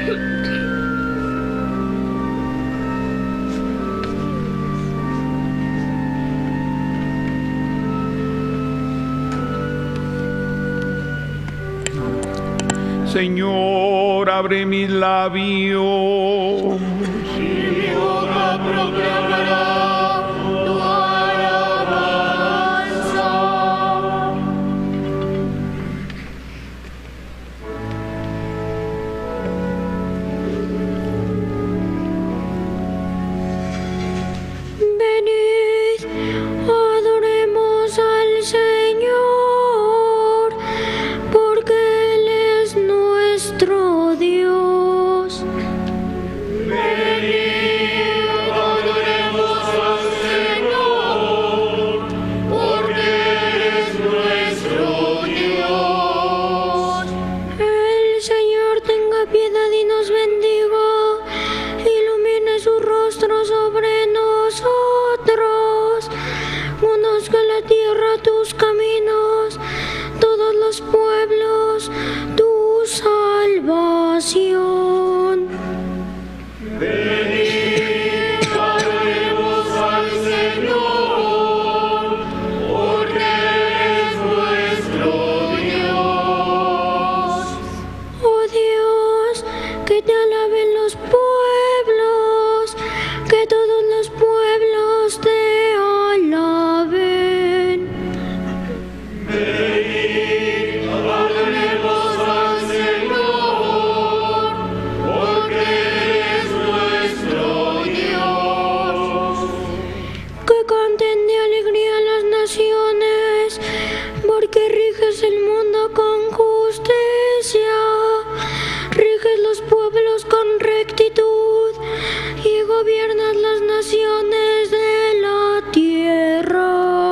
Señor, abre mis labios. Y mi boca proclamará tu alabanza. Venid, adoremos al Señor, porque Él es nuestro Dios. Venid, adoremos al Señor, porque Él es nuestro Dios. El Señor tenga piedad y nos bendiga, ilumine su rostro sobre nosotros, conozca la tierra tus caminos, todos los pueblos tu salvación. Venid, adoremos al Señor, porque Él es nuestro Dios. Oh Dios, que te alaben los pueblos, que todos los pueblos te alaben. Venid, adoremos al Señor, porque Él es nuestro Dios. Que canten de alegría las naciones, porque riges el mundo con justicia, riges los pueblos con rectitud y gobiernas las naciones de la tierra.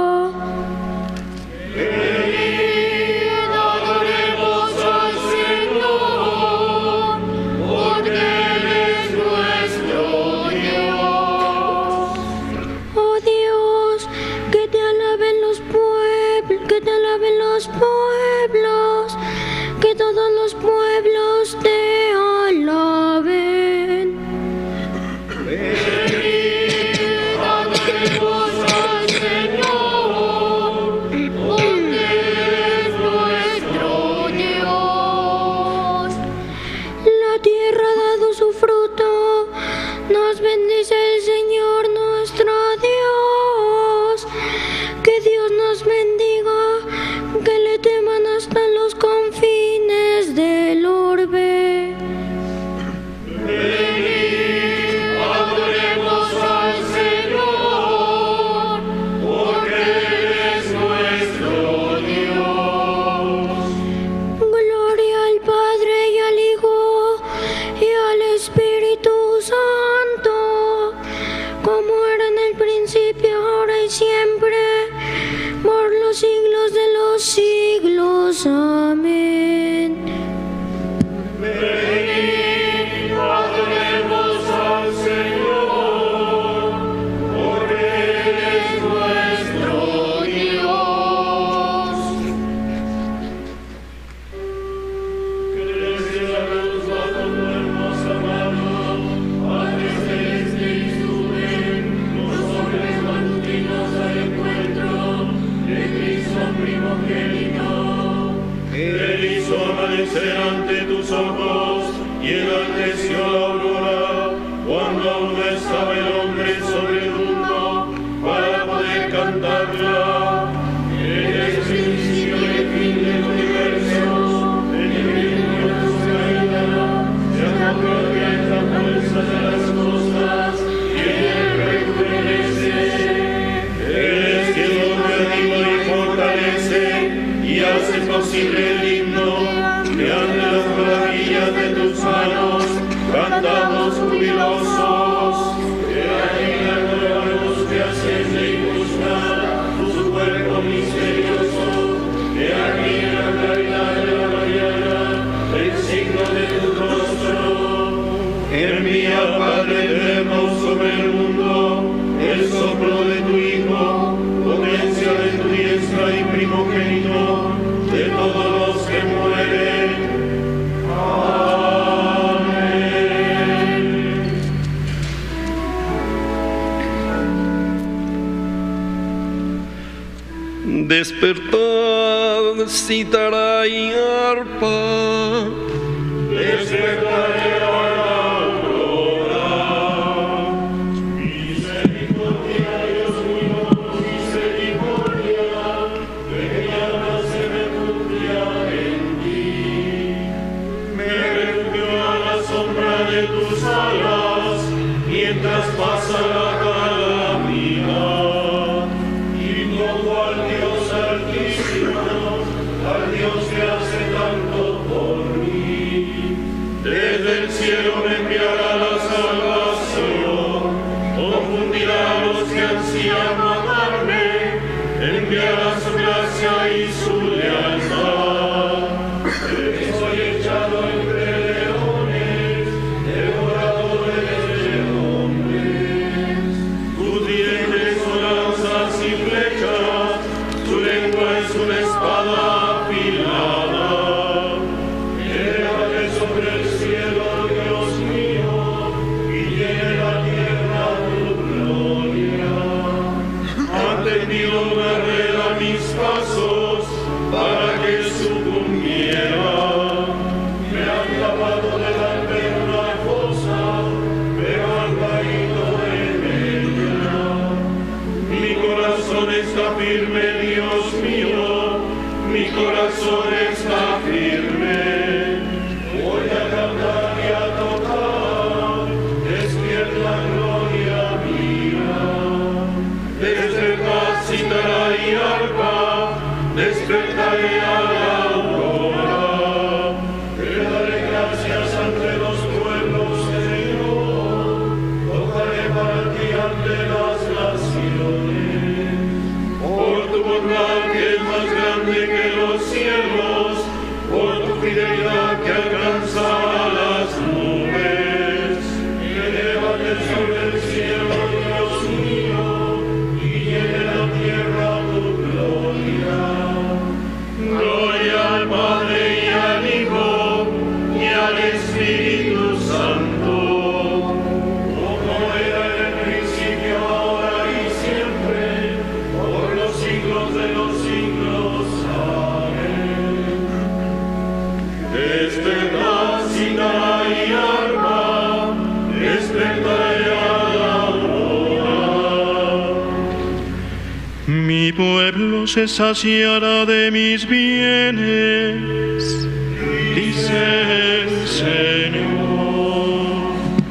Venid, adoremos al Señor, porque Él es nuestro Dios. Oh Dios, que te alaben los pueblos, que te alaben los pueblos, que todos los pueblos te alaben. Venid, adoremos al Señor, porque Él es nuestro Dios. La tierra ha dado su fruto, nos bendice el Señor nuestro Dios. Que Dios nos bendiga, que le teman hasta los confines del orbe. Venid, adoremos al Señor, porque Él es nuestro Dios. Gloria al Padre y al Hijo y al Espíritu Santo, como era en el principio, ahora y siempre, por los siglos de los siglos. Amén. Venid, adoremos al Señor, porque Él es nuestro Dios. Que deseamos bajo tu hermosa mano, Padre celeste, y suben los hombres matutinos al encuentro de Cristo primogénito. Él hizo amanecer ante tus ojos y enalteció la aurora, cuando aún no estaba el hombre sobre el mundo, para poder cantarla. Él es principio y fin del universo, en el mismo de su caída, se acogió al viento a fuerza de las cosas, y Él rejuvenece. Él es quien lo reanima y fortalece, y hace posible el himno, que ante las maravillas de tus manos cantamos jubilosos. Que alegra la luz que asciende y busca tu cuerpo misterioso, que alegra la claridad de la mañana, el signo de tu rostro. Envía, Padre eterno, sobre el mundo el soplo de tu Hijo, potencia de tu diestra y primogénito de todos los que Despertad, cítara y arpa. Despertaré a la aurora. Misericordia, Dios mío, misericordia, de mi alma se refugia en ti. Me refugio a la sombra de tus alas, mientras pasa la calamidad. Invoco al Dios altísimo, al Dios que hace tanto por mí. Desde el cielo me enviará la salvación, confundirá a los que ansían matarme, enviará su gracia y su lealtad. Estoy echado entre leones, devoradores de hombres. Tus dientes son lanzas y flechas, su lengua es una espada afilada. Elevate sobre el cielo, Dios mío, y llene la tierra tu gloria. Han tendido una red a mis pasos para que sucumbiera. Me han clavado delante de una fosa, pero han caído en ella. Mi corazón está firme, Dios mío, mi corazón está firme. Voy a cantar y a tocar, despierta gloria mía. Despertad, cítara y arpa, despertaré a la aurora. Te daré gracias ante los pueblos, Señor, tocaré para ti ante las naciones. Por tu bondad que es más grande que los cielos, por tu fidelidad que alcanza a las nubes. Elévate sobre el cielo, Dios mío, y llene la tierra tu gloria. Gloria al Padre y al Hijo y al Espíritu Santo, como era en el principio, ahora y siempre, por los siglos de los siglos. Amén. Despertad, cítara y arpa, despertaré a la aurora. Mi pueblo se saciará de mis bienes, dice el Señor.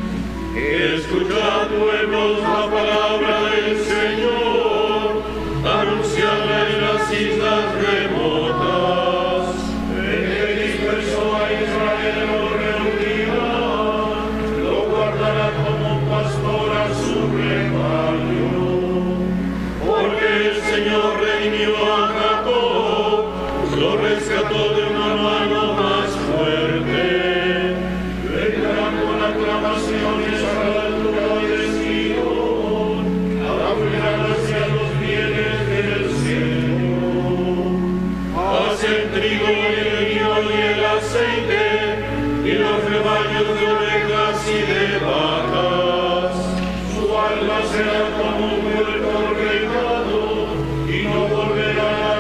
Escuchad, pueblos, la palabra del Señor, anunciadla en las islas remotas. El que dispersó a Israel lo reunirá, lo guardará como pastor a su rebaño. Porque el Señor redimió a Jacob, lo rescató de una mano más fuerte. Vendrán con aclamaciones a la altura de Sion, abrirán hacia los bienes del cielo. Hacia el trigo y el vino y el aceite, y los rebaños de ovejas y de vacas. Su alma será como un huerto regado, y no volverá a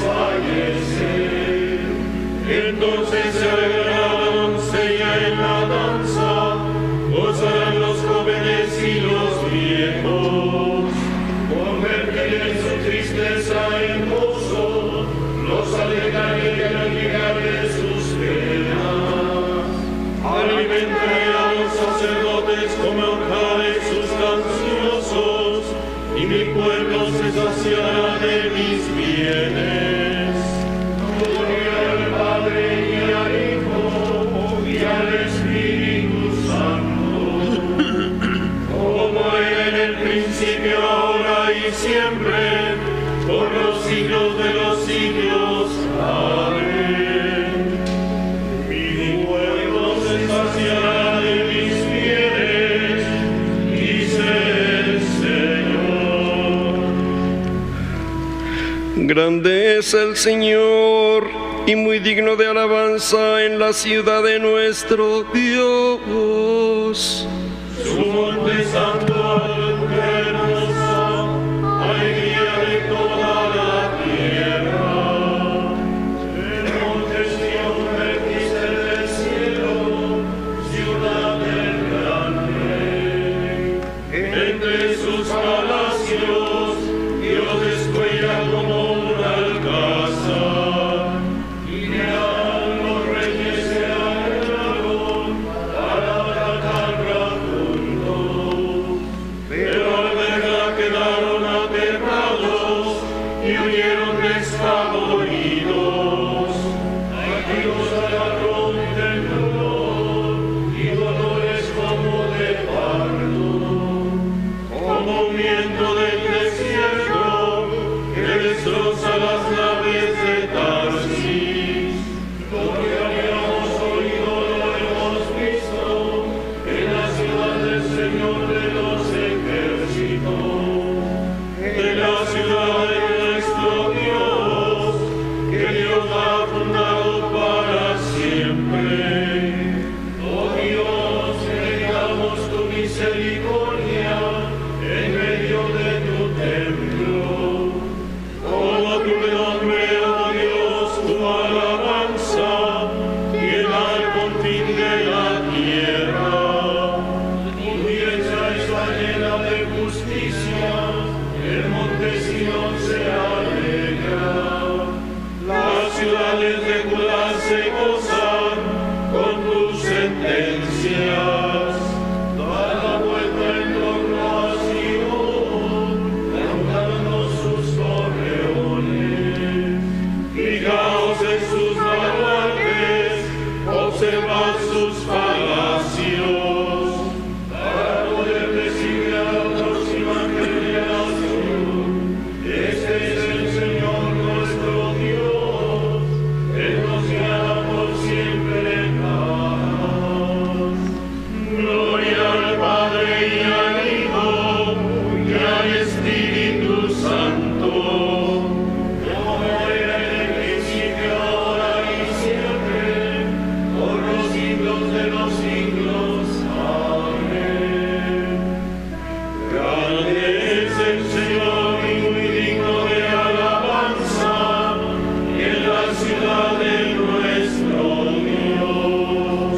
desfallecer. Entonces se alegrará la doncella en la danza, gozarán los jóvenes y los viejos. Convertiré su tristeza en gozo, los alegraré y alegraré sus penas. Alimentaré a los sacerdotes como honraré sus ansiosos, y mi pueblo se saciará de mis bienes. Gloria al Padre y al Hijo y al Espíritu Santo, como era en el principio, ahora y siempre, por los siglos de los siglos. Amén. Mi pueblo se saciará de mis bienes, dice el Señor. Grande es el Señor y muy digno de alabanza en la ciudad de nuestro Dios. Su monte santo hermosa, alegría de toda la tierra. hace gozar con tus sentencias. Da la vuelta en torno a Sion, cantando sus torreones. Fijaos en sus baluartes, observad sus palacios, para poder decirle a la próxima generación: este es el Señor nuestro Dios, Él nos guiará por siempre en paz. Gloria al Padre y al Hijo y al Espíritu Santo, como era en el principio, ahora y siempre, por los siglos de los siglos. Amén. Grande es el Señor y muy digno de alabanza en la ciudad de nuestro Dios.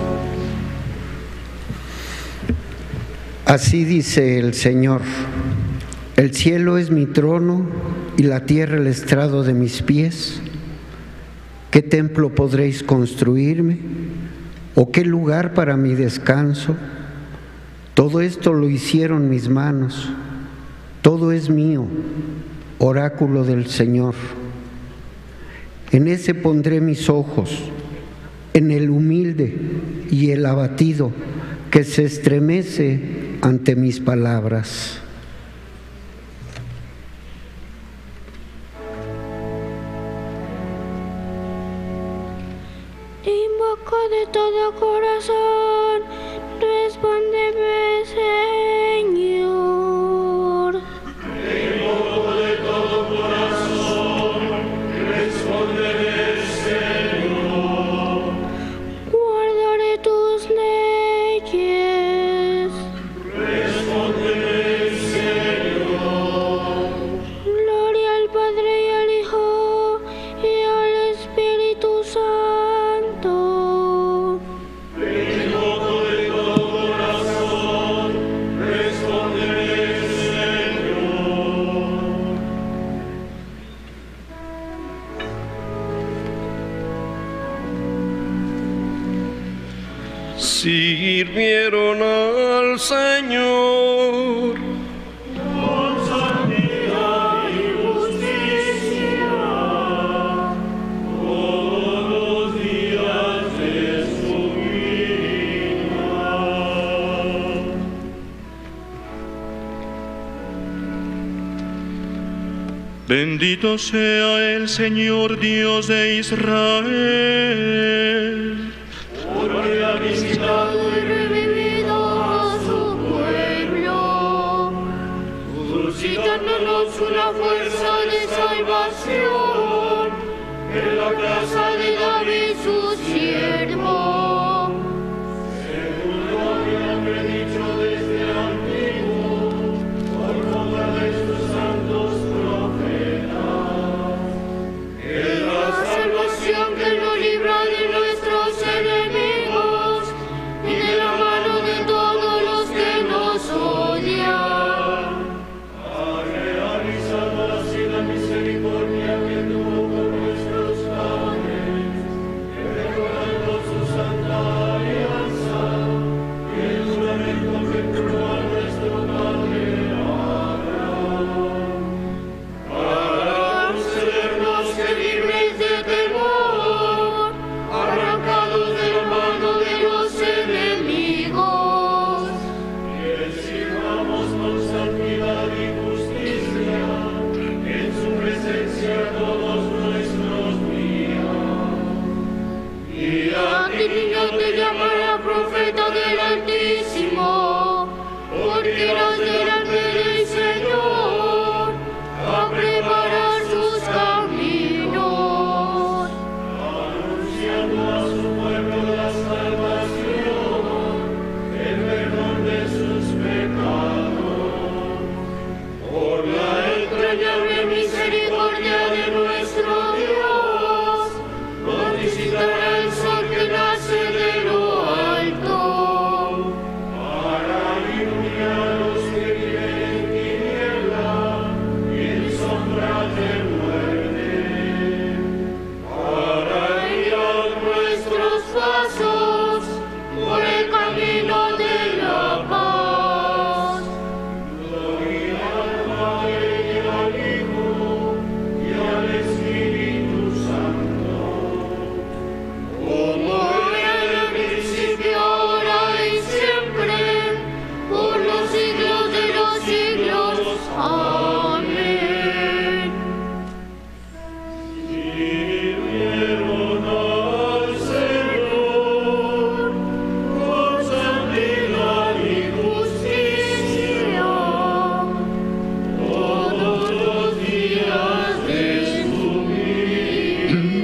Así dice el Señor: el cielo es mi trono y la tierra el estrado de mis pies. ¿Qué templo podréis construirme? ¿O qué lugar para mi descanso? Todo esto lo hicieron mis manos, todo es mío, oráculo del Señor. En ese pondré mis ojos, en el humilde y el abatido, que se estremece ante mis palabras. Te invoco de todo corazón, respóndeme, Señor. Te invoco de todo corazón, respóndeme, Señor. Guardaré tus leyes. Respóndeme, Señor. Gloria al Padre y al Hijo y al Espíritu Santo. Te invoco de todo corazón, respóndeme, Señor. Sirvieron al Señor. Con santidad y justicia, todos los días de su vida. Bendito sea el Señor Dios de Israel, Porque ha visitado Y revivido a su pueblo, suscitándonos una fuerza de salvación en la casa de David su siervo, según lo había predicho desde antiguo por boca de sus santos profetas. Es la salvación que nos libra de nuestros enemigos y de la mano de todos los que nos odian. Ha realizado así la misericordia que tuvo con nuestros padres, recordando su santa alianza y el juramento que juró a nuestro padre Abraham, para concedernos que libres de temor, arrancados de la mano de los enemigos, que sirvamos con santidad y justicia en su presencia todos nuestros días. Y a ti, niño, te llamará profeta del Altísimo, porque irás delante del Señor a preparar sus caminos, anunciando a su pueblo la salvación, el perdón de sus pecados, por la entrañable misericordia de nuestro Dios, nos visitará el sol que nace de lo alto.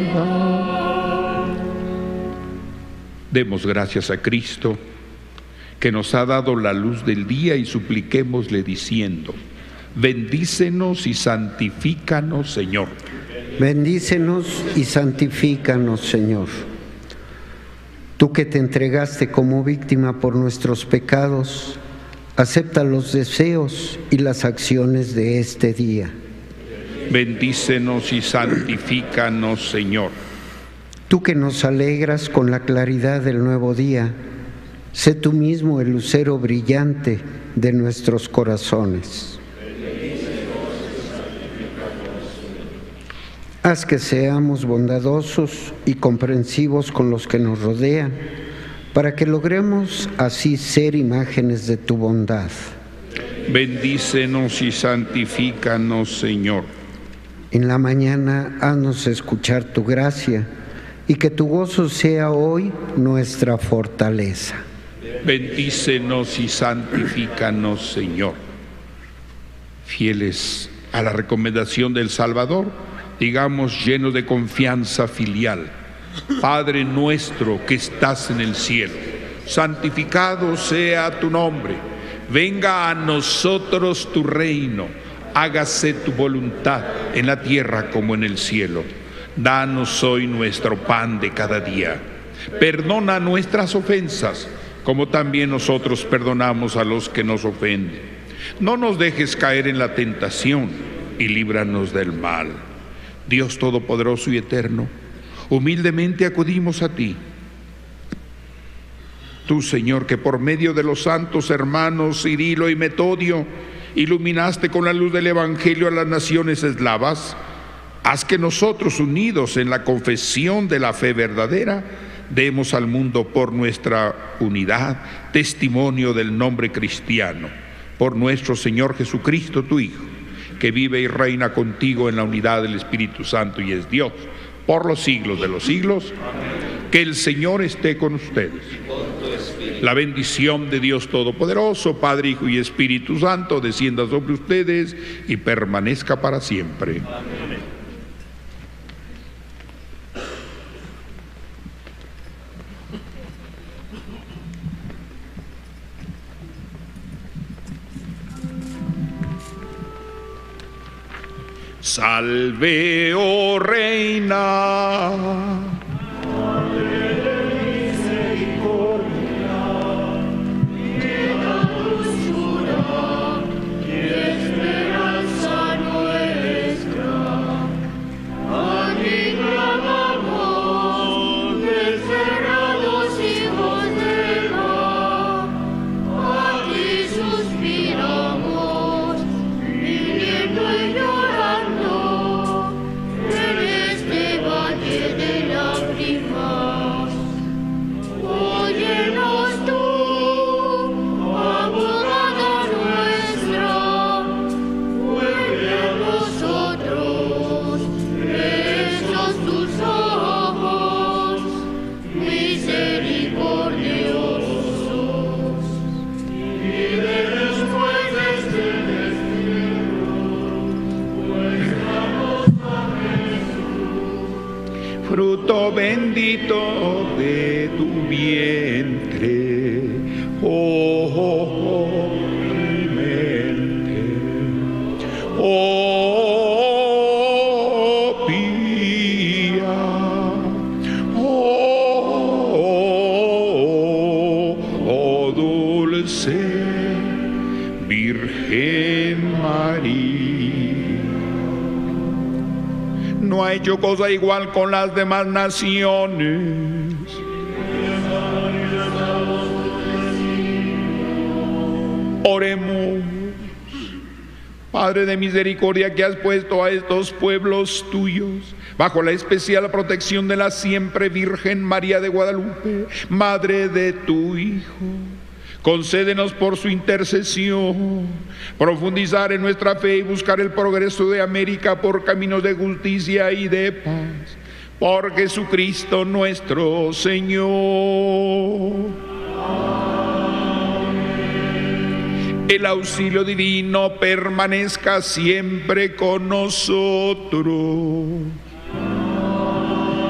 Demos gracias a Cristo, que nos ha dado la luz del día, y supliquémosle diciendo: bendícenos y santifícanos, Señor. Bendícenos y santifícanos, Señor. Tú que te entregaste como víctima por nuestros pecados, acepta los deseos y las acciones de este día. Bendícenos y santifícanos, Señor. Tú que nos alegras con la claridad del nuevo día, sé tú mismo el lucero brillante de nuestros corazones. Haz que seamos bondadosos y comprensivos con los que nos rodean, para que logremos así ser imágenes de tu bondad. Bendícenos y santifícanos, Señor. En la mañana haznos escuchar tu gracia, y que tu gozo sea hoy nuestra fortaleza. Bendícenos y santifícanos, Señor. Fieles a la recomendación del Salvador, digamos llenos de confianza filial: Padre nuestro que estás en el cielo, santificado sea tu nombre. Venga a nosotros tu reino. Hágase tu voluntad en la tierra como en el cielo. Danos hoy nuestro pan de cada día. Perdona nuestras ofensas, como también nosotros perdonamos a los que nos ofenden. No nos dejes caer en la tentación y líbranos del mal. Dios Todopoderoso y Eterno, humildemente acudimos a ti. Tú, Señor, que por medio de los santos hermanos Cirilo y Metodio iluminaste con la luz del Evangelio a las naciones eslavas, haz que nosotros, unidos en la confesión de la fe verdadera, demos al mundo por nuestra unidad testimonio del nombre cristiano. Por nuestro Señor Jesucristo, tu Hijo, que vive y reina contigo en la unidad del Espíritu Santo y es Dios por los siglos de los siglos. Amén. Que el Señor esté con ustedes. La bendición de Dios Todopoderoso, Padre, Hijo y Espíritu Santo, descienda sobre ustedes y permanezca para siempre. Amén. Salve, oh Reina. Fruto bendito de tu vientre, oh clemente, oh pía, oh dulce Virgen María. No ha hecho cosa igual con las demás naciones. Oremos. Padre de misericordia, que has puesto a estos pueblos tuyos bajo la especial protección de la siempre Virgen María de Guadalupe, Madre de tu Hijo, concédenos por su intercesión profundizar en nuestra fe y buscar el progreso de América por caminos de justicia y de paz. Por Jesucristo nuestro Señor. Amén. El auxilio divino permanezca siempre con nosotros. Amén.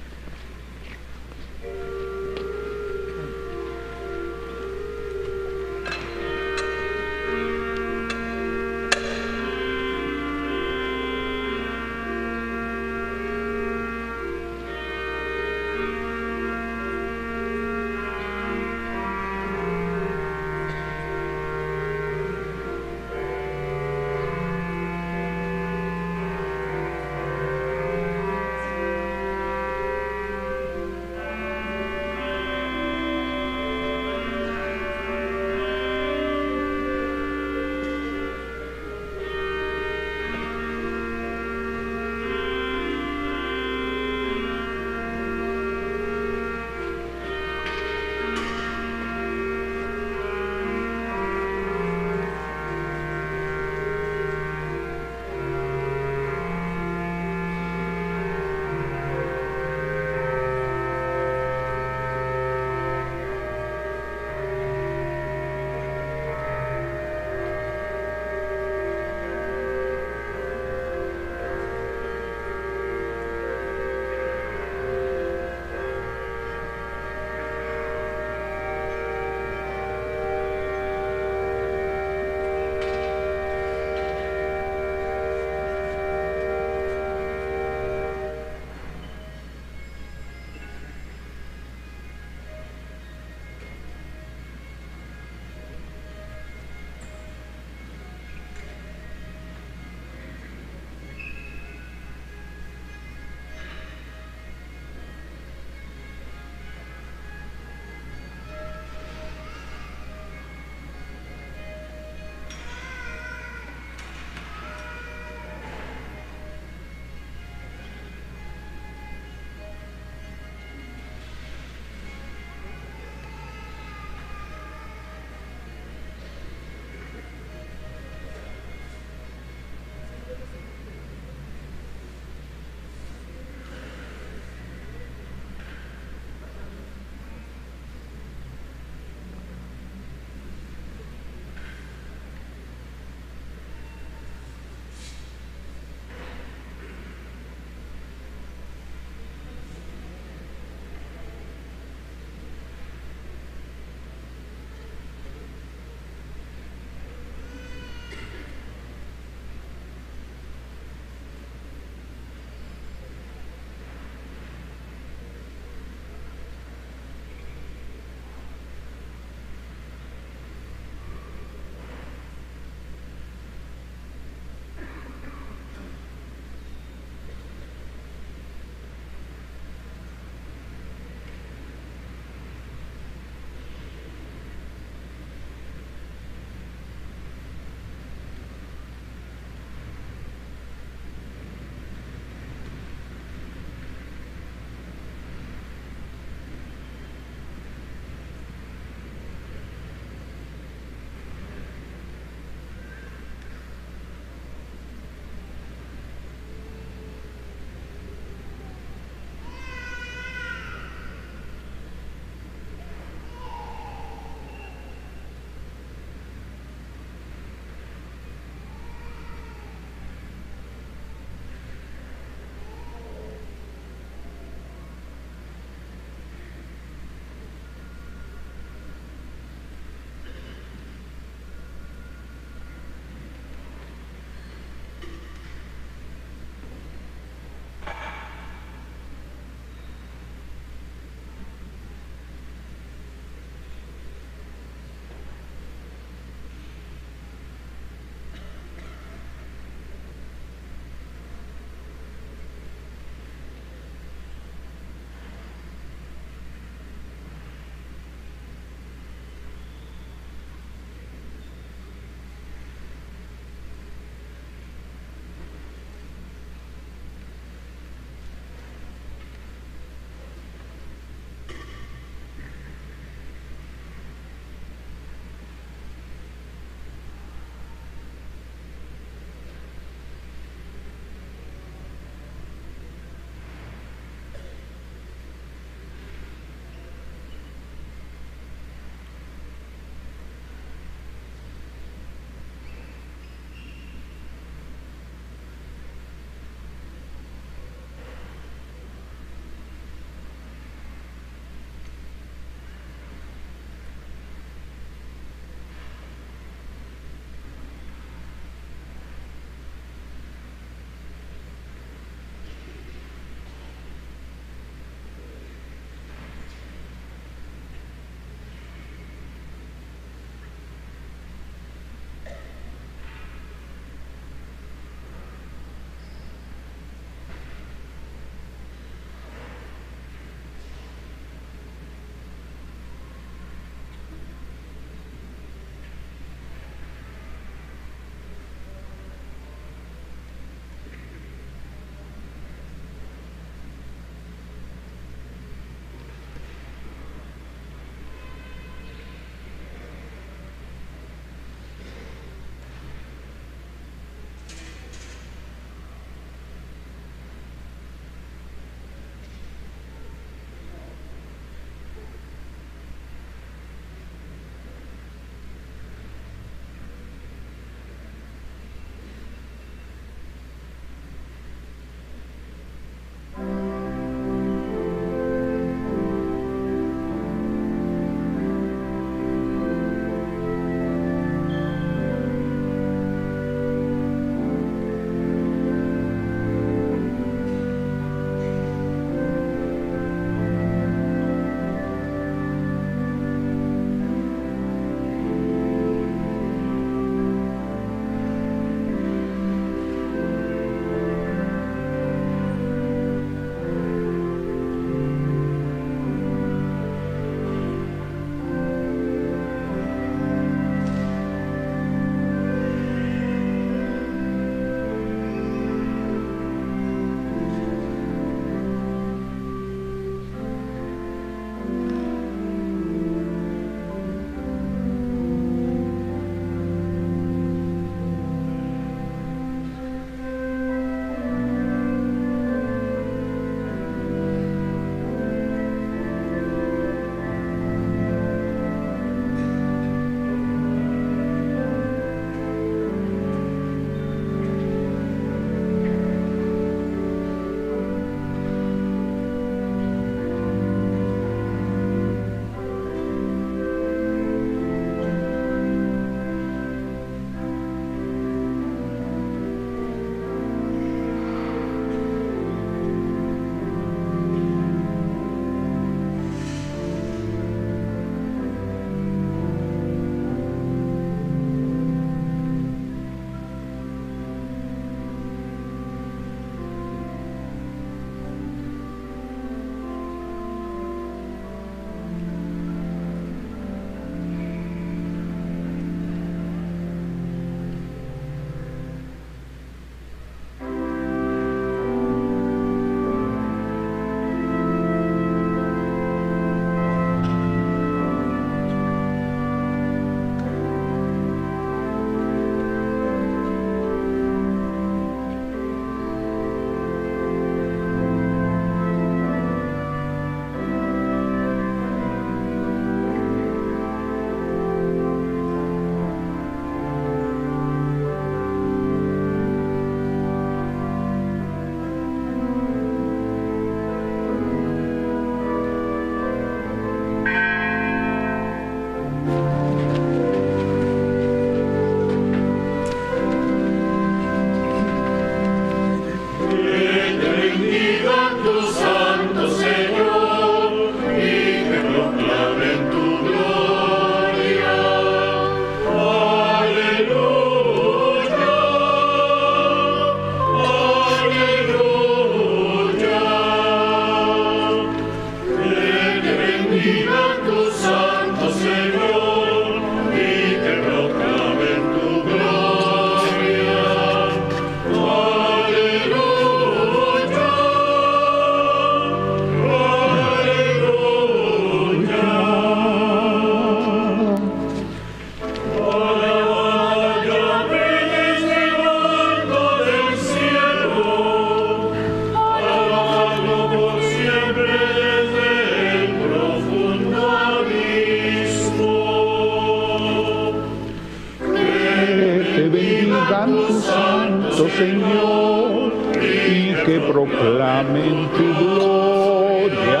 Señor, y que proclamen tu gloria.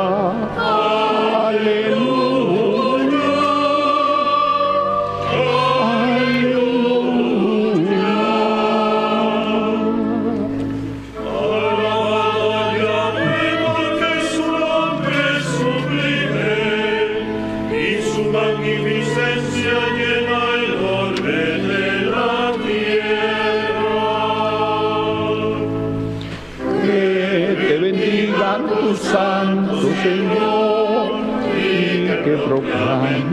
Aleluya. Aleluya. Porque su nombre es sublime y su magnificencia llena el orbe de la tierra. Que te bendigan tus santos, Señor, y que proclamen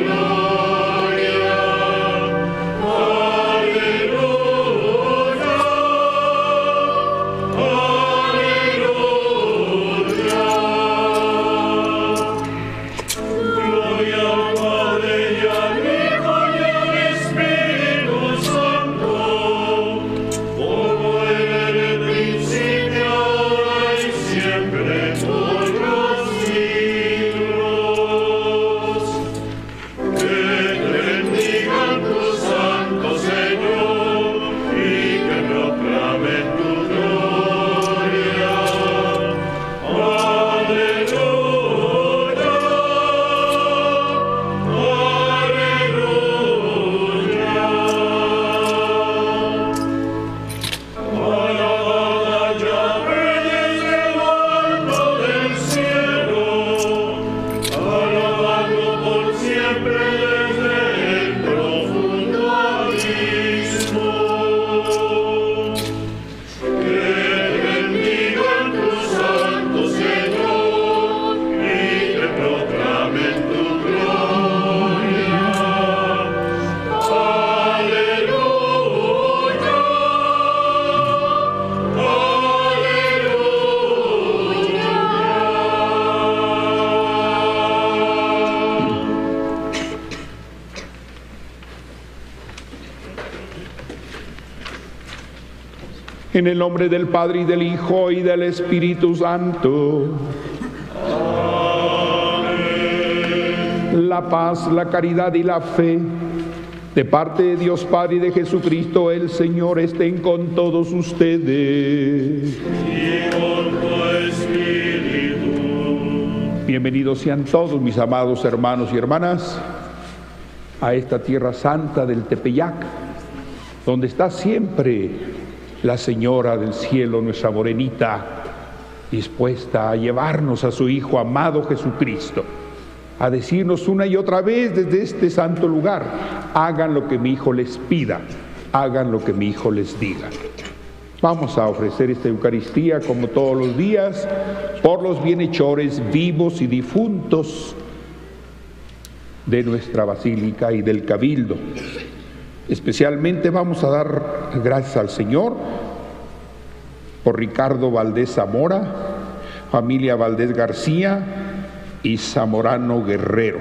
en el nombre del Padre y del Hijo y del Espíritu Santo. Amén. La paz, la caridad y la fe de parte de Dios Padre y de Jesucristo el Señor estén con todos ustedes. Y con tu espíritu. Bienvenidos sean todos mis amados hermanos y hermanas a esta tierra santa del Tepeyac, donde está siempre la Señora del Cielo, nuestra morenita, dispuesta a llevarnos a su Hijo amado Jesucristo, a decirnos una y otra vez desde este santo lugar: hagan lo que mi Hijo les pida, hagan lo que mi Hijo les diga. Vamos a ofrecer esta Eucaristía como todos los días por los bienhechores vivos y difuntos de nuestra Basílica y del Cabildo. Especialmente vamos a dar gracias al Señor por Ricardo Valdés Zamora, familia Valdés García y Zamorano Guerrero.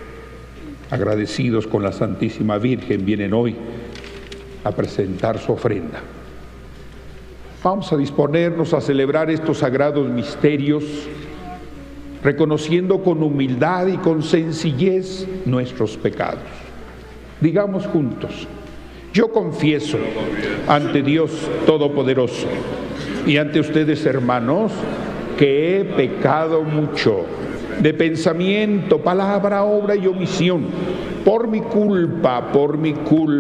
Agradecidos con la Santísima Virgen, vienen hoy a presentar su ofrenda. Vamos a disponernos a celebrar estos sagrados misterios, reconociendo con humildad y con sencillez nuestros pecados. Digamos juntos: yo confieso ante Dios Todopoderoso y ante ustedes, hermanos, que he pecado mucho, de pensamiento, palabra, obra y omisión, por mi culpa, por mi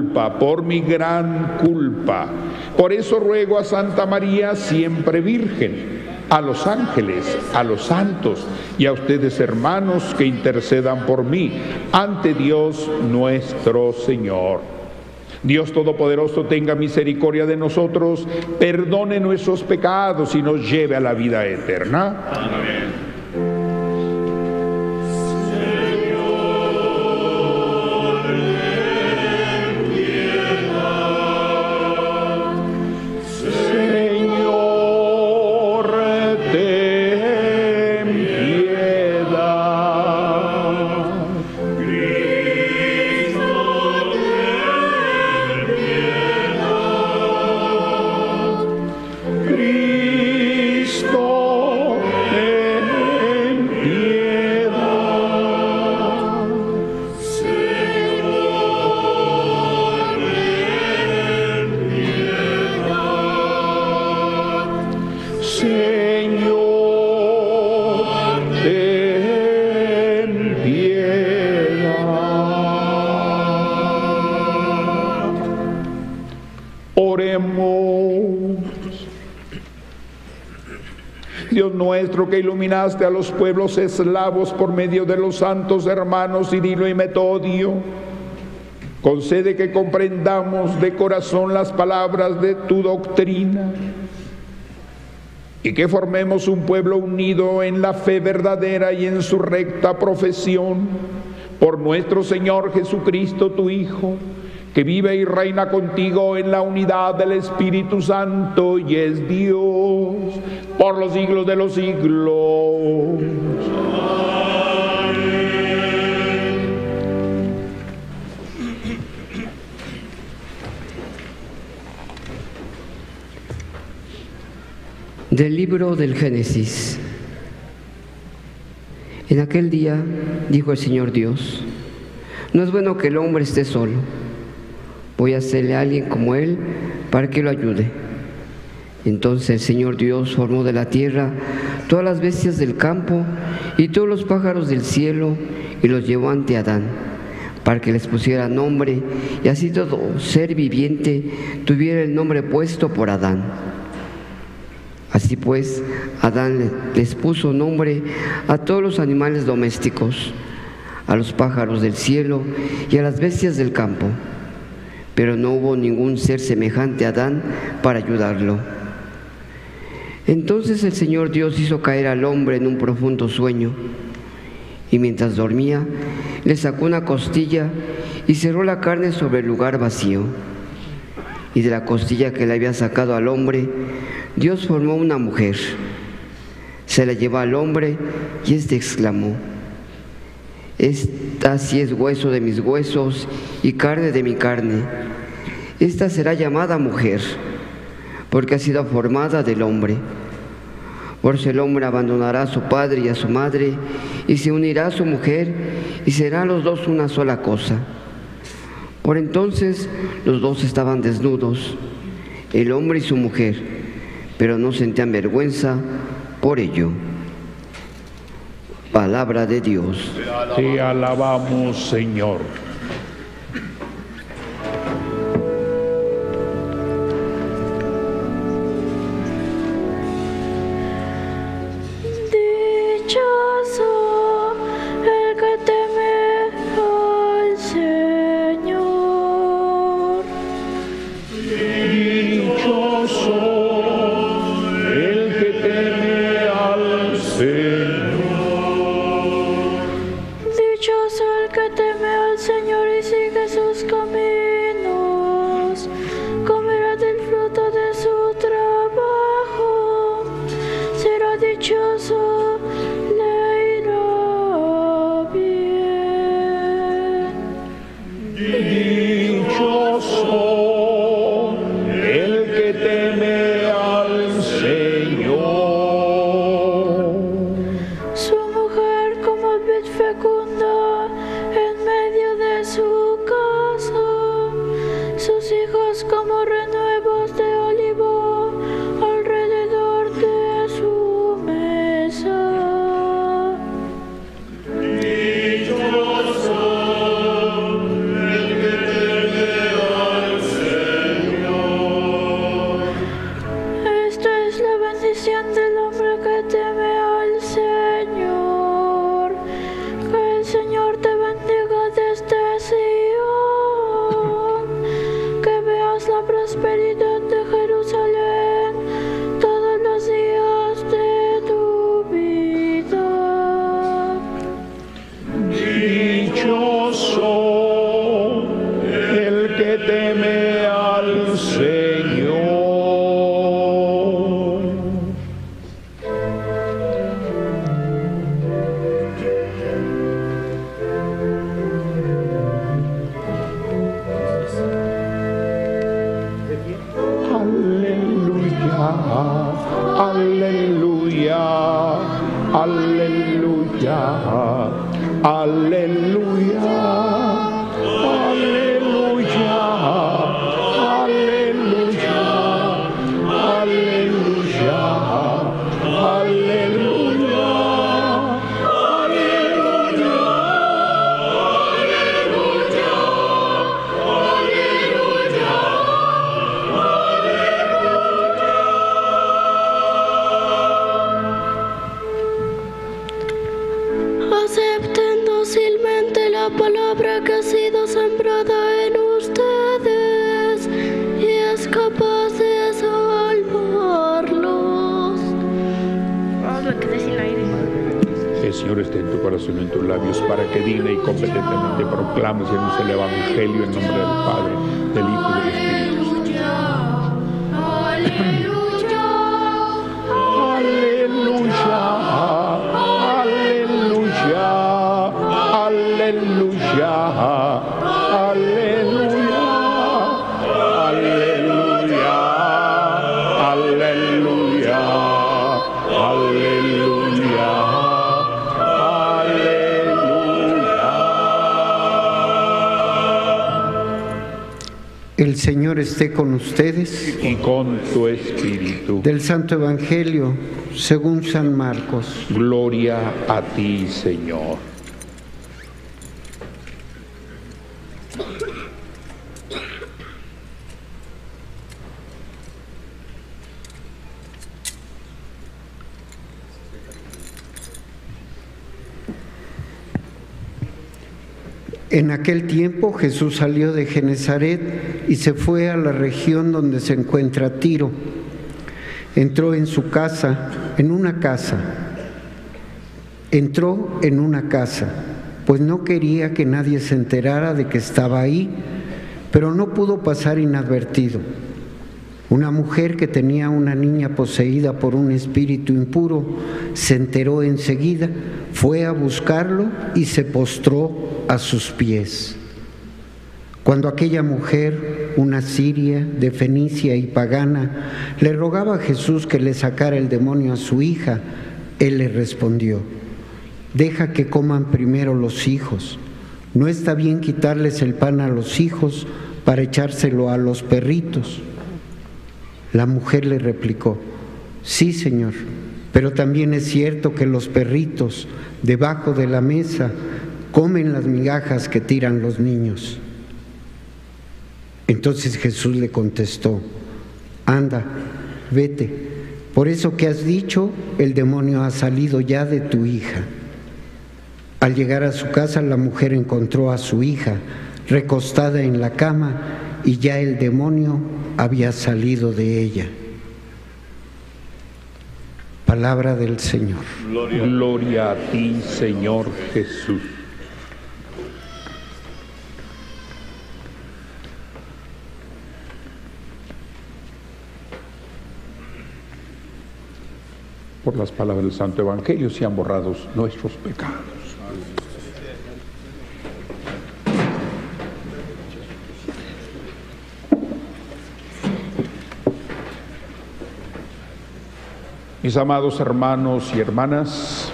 gran culpa. Por eso ruego a Santa María, siempre Virgen, a los ángeles, a los santos y a ustedes, hermanos, que intercedan por mí ante Dios nuestro Señor. Dios Todopoderoso tenga misericordia de nosotros, perdone nuestros pecados y nos lleve a la vida eterna. Amén. Cristo, nuestro, que iluminaste a los pueblos eslavos por medio de los santos hermanos Cirilo y Metodio, concede que comprendamos de corazón las palabras de tu doctrina y que formemos un pueblo unido en la fe verdadera y en su recta profesión, por nuestro Señor Jesucristo, tu Hijo, que vive y reina contigo en la unidad del Espíritu Santo y es Dios por los siglos de los siglos. Del libro del Génesis. En aquel día dijo el Señor Dios: no es bueno que el hombre esté solo. Voy a hacerle a alguien como él para que lo ayude. Entonces el Señor Dios formó de la tierra todas las bestias del campo y todos los pájaros del cielo y los llevó ante Adán para que les pusiera nombre, y así todo ser viviente tuviera el nombre puesto por Adán. Así pues, Adán les puso nombre a todos los animales domésticos, a los pájaros del cielo y a las bestias del campo. Pero no hubo ningún ser semejante a Adán para ayudarlo. Entonces el Señor Dios hizo caer al hombre en un profundo sueño, y mientras dormía, le sacó una costilla y cerró la carne sobre el lugar vacío. Y de la costilla que le había sacado al hombre, Dios formó una mujer. Se la llevó al hombre y éste exclamó: esta sí es hueso de mis huesos y carne de mi carne. Esta será llamada mujer, porque ha sido formada del hombre. Por eso el hombre abandonará a su padre y a su madre, y se unirá a su mujer, y serán los dos una sola cosa. Por entonces los dos estaban desnudos, el hombre y su mujer, pero no sentían vergüenza por ello. Palabra de Dios. Te alabamos, Señor. Dichoso el que teme al Señor. Dichoso el que teme al Señor. Dichoso el que teme al Señor y sigue sus caminos, comerá del fruto de su trabajo, será dichoso, le irá bien. Dichoso el que teme al Señor. Su mujer como vid fecunda en medio de su casa, sus hijos como renuevos de olivo alrededor de su mesa. Dichoso el que teme al Señor. Esta es la bendición del hombre que teme al Señor. Que el Señor te bendiga desde Sion, que veas la prosperidad de Jerusalén todos los días de tu vida. Dichoso el que teme al Señor. Aleluya, aleluya, aleluya, aleluya, aleluya, aleluya, aleluya, aleluya. la palabra que ha sido sembrada en ustedes y es capaz de salvarlos. Que el Señor esté en tu corazón y en tus labios para que digna y competentemente proclames y anuncies el Evangelio en nombre del Padre, del Hijo y del Espíritu Santo. El Señor esté con ustedes. Y con tu espíritu. Del Santo Evangelio según San Marcos. Gloria a ti, Señor. En aquel tiempo Jesús salió de Genezaret y se fue a la región donde se encuentra Tiro. Entró en una casa, pues no quería que nadie se enterara de que estaba ahí, pero no pudo pasar inadvertido. Una mujer que tenía una niña poseída por un espíritu impuro se enteró enseguida, fue a buscarlo y se postró a sus pies. Cuando aquella mujer, una siria de Fenicia y pagana, le rogaba a Jesús que le sacara el demonio a su hija, él le respondió: deja que coman primero los hijos. No está bien quitarles el pan a los hijos para echárselo a los perritos. La mujer le replicó: sí, Señor, pero también es cierto que los perritos debajo de la mesa comen las migajas que tiran los niños. Entonces Jesús le contestó: anda, vete, por eso que has dicho, el demonio ha salido ya de tu hija. Al llegar a su casa, la mujer encontró a su hija recostada en la cama y ya el demonio había salido de ella. Palabra del Señor. Gloria a ti, Señor Jesús. Por las palabras del Santo Evangelio sean borrados nuestros pecados. Mis amados hermanos y hermanas,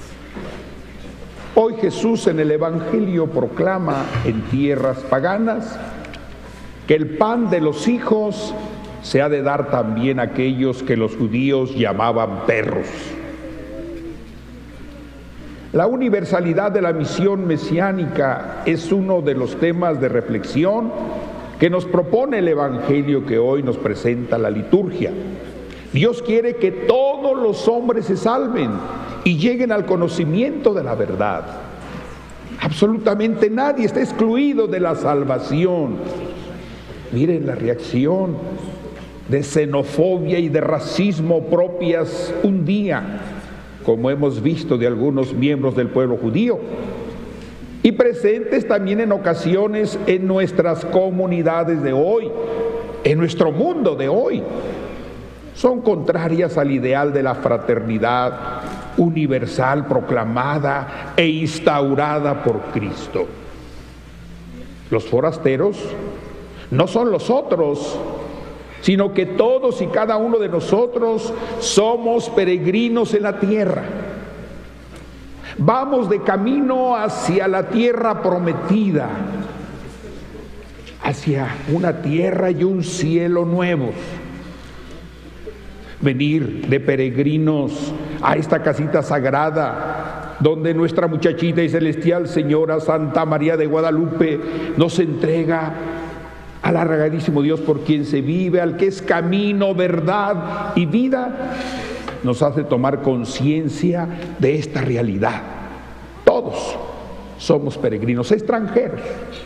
hoy Jesús en el Evangelio proclama en tierras paganas que el pan de los hijos se ha de dar también a aquellos que los judíos llamaban perros. La universalidad de la misión mesiánica es uno de los temas de reflexión que nos propone el Evangelio que hoy nos presenta la liturgia. Dios quiere que todos los hombres se salven y lleguen al conocimiento de la verdad. Absolutamente nadie está excluido de la salvación. Miren la reacción de xenofobia y de racismo propias un día, como hemos visto de algunos miembros del pueblo judío, y presentes también en ocasiones en nuestras comunidades de hoy, en nuestro mundo de hoy. Son contrarias al ideal de la fraternidad universal proclamada e instaurada por Cristo. Los forasteros no son los otros, sino que todos y cada uno de nosotros somos peregrinos en la tierra. Vamos de camino hacia la tierra prometida, hacia una tierra y un cielo nuevos. Venir de peregrinos a esta casita sagrada, donde nuestra muchachita y celestial Señora Santa María de Guadalupe nos entrega al arraigadísimo Dios por quien se vive, al que es camino, verdad y vida, nos hace tomar conciencia de esta realidad. Todos somos peregrinos, extranjeros.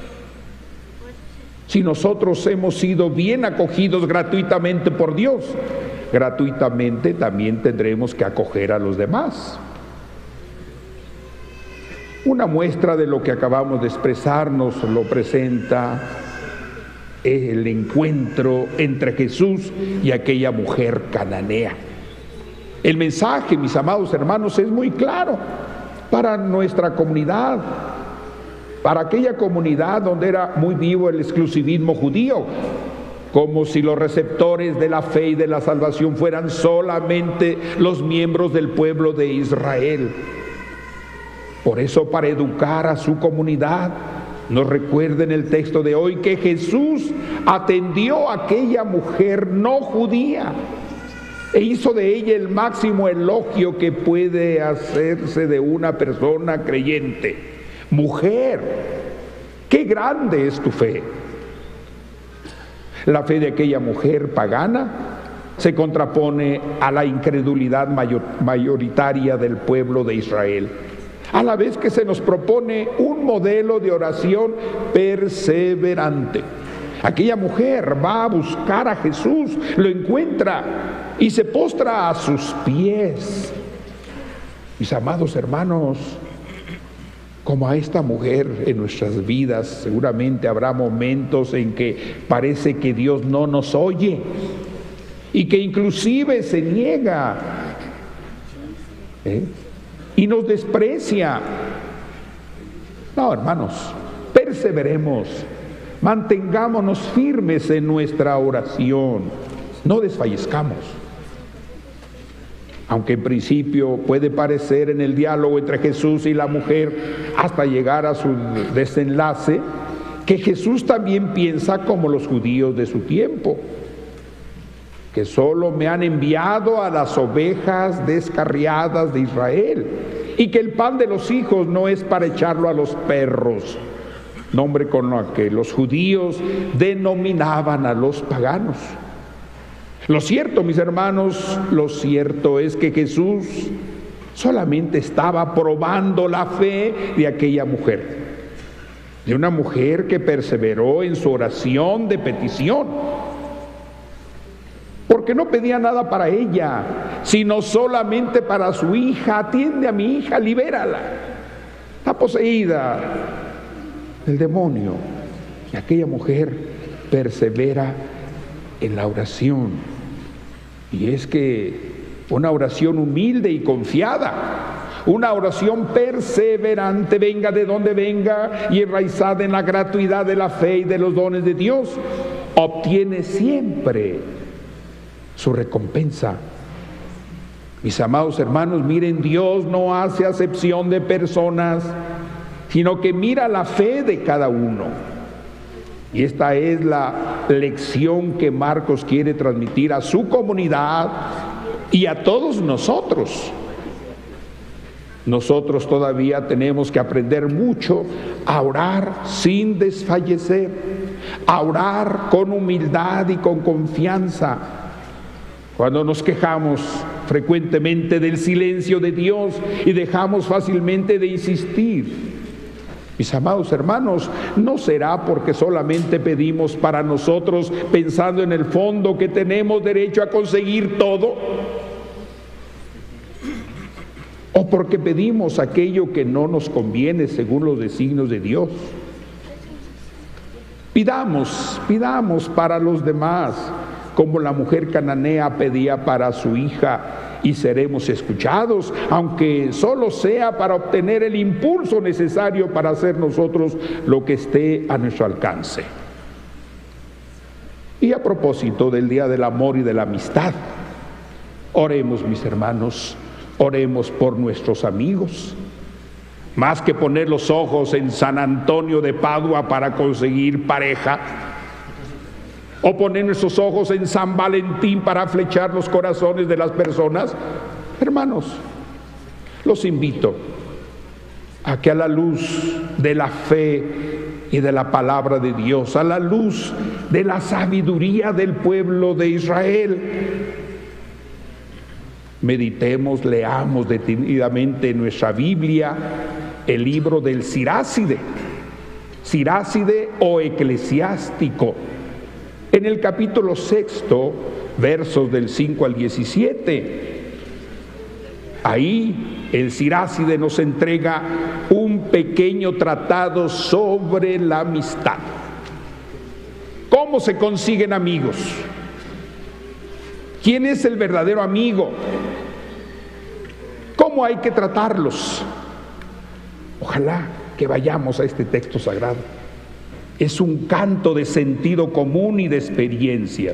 Si nosotros hemos sido bien acogidos gratuitamente por Dios, gratuitamente también tendremos que acoger a los demás. Una muestra de lo que acabamos de expresar nos lo presenta el encuentro entre Jesús y aquella mujer cananea. El mensaje, mis amados hermanos, es muy claro para nuestra comunidad, para aquella comunidad donde era muy vivo el exclusivismo judío, como si los receptores de la fe y de la salvación fueran solamente los miembros del pueblo de Israel. Por eso, para educar a su comunidad, nos recuerda en el texto de hoy que Jesús atendió a aquella mujer no judía e hizo de ella el máximo elogio que puede hacerse de una persona creyente. Mujer, qué grande es tu fe. La fe de aquella mujer pagana se contrapone a la incredulidad mayoritaria del pueblo de Israel, a la vez que se nos propone un modelo de oración perseverante. Aquella mujer va a buscar a Jesús, lo encuentra y se postra a sus pies. Mis amados hermanos, como a esta mujer en nuestras vidas, seguramente habrá momentos en que parece que Dios no nos oye y que inclusive se niega y nos desprecia. No, hermanos, perseveremos, mantengámonos firmes en nuestra oración, no desfallezcamos. Aunque en principio puede parecer en el diálogo entre Jesús y la mujer, hasta llegar a su desenlace, que Jesús también piensa como los judíos de su tiempo, que solo me han enviado a las ovejas descarriadas de Israel, y que el pan de los hijos no es para echarlo a los perros, nombre con lo que los judíos denominaban a los paganos. Lo cierto, mis hermanos, lo cierto es que Jesús solamente estaba probando la fe de aquella mujer, de una mujer que perseveró en su oración de petición, porque no pedía nada para ella, sino solamente para su hija. Atiende a mi hija, libérala, está poseída del demonio. Y aquella mujer persevera en la oración. Y es que una oración humilde y confiada, una oración perseverante, venga de donde venga, y enraizada en la gratuidad de la fe y de los dones de Dios, obtiene siempre su recompensa. Mis amados hermanos, miren, Dios no hace acepción de personas, sino que mira la fe de cada uno. Y esta es la lección que Marcos quiere transmitir a su comunidad y a todos nosotros. Nosotros todavía tenemos que aprender mucho a orar sin desfallecer, a orar con humildad y con confianza. Cuando nos quejamos frecuentemente del silencio de Dios y dejamos fácilmente de insistir, mis amados hermanos, no será porque solamente pedimos para nosotros, pensando en el fondo que tenemos derecho a conseguir todo, o porque pedimos aquello que no nos conviene según los designios de Dios. Pidamos para los demás, como la mujer cananea pedía para su hija, y seremos escuchados, aunque solo sea para obtener el impulso necesario para hacer nosotros lo que esté a nuestro alcance. Y a propósito del Día del Amor y de la Amistad, oremos, mis hermanos, oremos por nuestros amigos. Más que poner los ojos en San Antonio de Padua para conseguir pareja, o poner nuestros ojos en San Valentín para flechar los corazones de las personas, hermanos, los invito a que a la luz de la fe y de la palabra de Dios, a la luz de la sabiduría del pueblo de Israel, meditemos, leamos detenidamente nuestra Biblia el libro del Siráside o eclesiástico. En el capítulo 6, versos del 5 al 17, ahí el Siráside nos entrega un pequeño tratado sobre la amistad. ¿Cómo se consiguen amigos? ¿Quién es el verdadero amigo? ¿Cómo hay que tratarlos? Ojalá que vayamos a este texto sagrado. Es un canto de sentido común y de experiencia.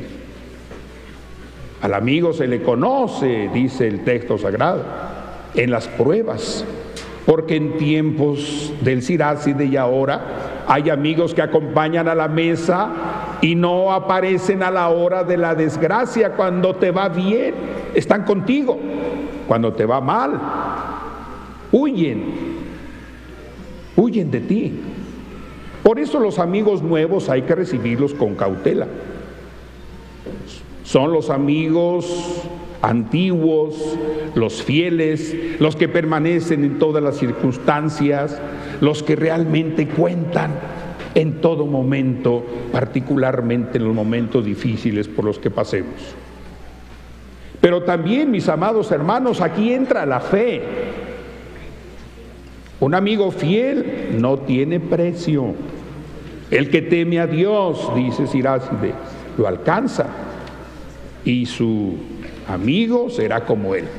Al amigo se le conoce, dice el texto sagrado, en las pruebas, porque en tiempos del Siráside y ahora hay amigos que acompañan a la mesa y no aparecen a la hora de la desgracia. Cuando te va bien, están contigo. Cuando te va mal, huyen de ti. Por eso los amigos nuevos hay que recibirlos con cautela. Son los amigos antiguos, los fieles, los que permanecen en todas las circunstancias, los que realmente cuentan en todo momento, particularmente en los momentos difíciles por los que pasemos. Pero también, mis amados hermanos, aquí entra la fe. Un amigo fiel no tiene precio. El que teme a Dios, dice Siráside, lo alcanza, y su amigo será como él.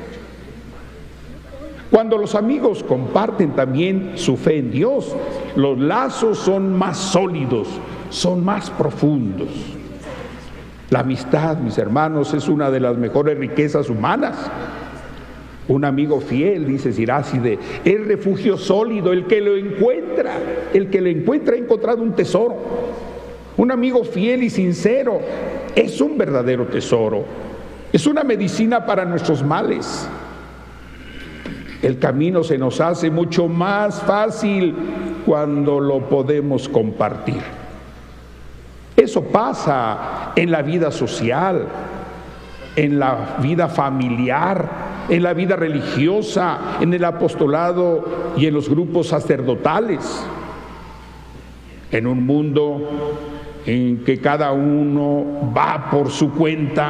Cuando los amigos comparten también su fe en Dios, los lazos son más sólidos, son más profundos. La amistad, mis hermanos, es una de las mejores riquezas humanas. Un amigo fiel, dice Siráside, es refugio sólido. El que lo encuentra ha encontrado un tesoro. Un amigo fiel y sincero es un verdadero tesoro. Es una medicina para nuestros males. El camino se nos hace mucho más fácil cuando lo podemos compartir. Eso pasa en la vida social, en la vida familiar, en la vida religiosa, en el apostolado y en los grupos sacerdotales. En un mundo en que cada uno va por su cuenta,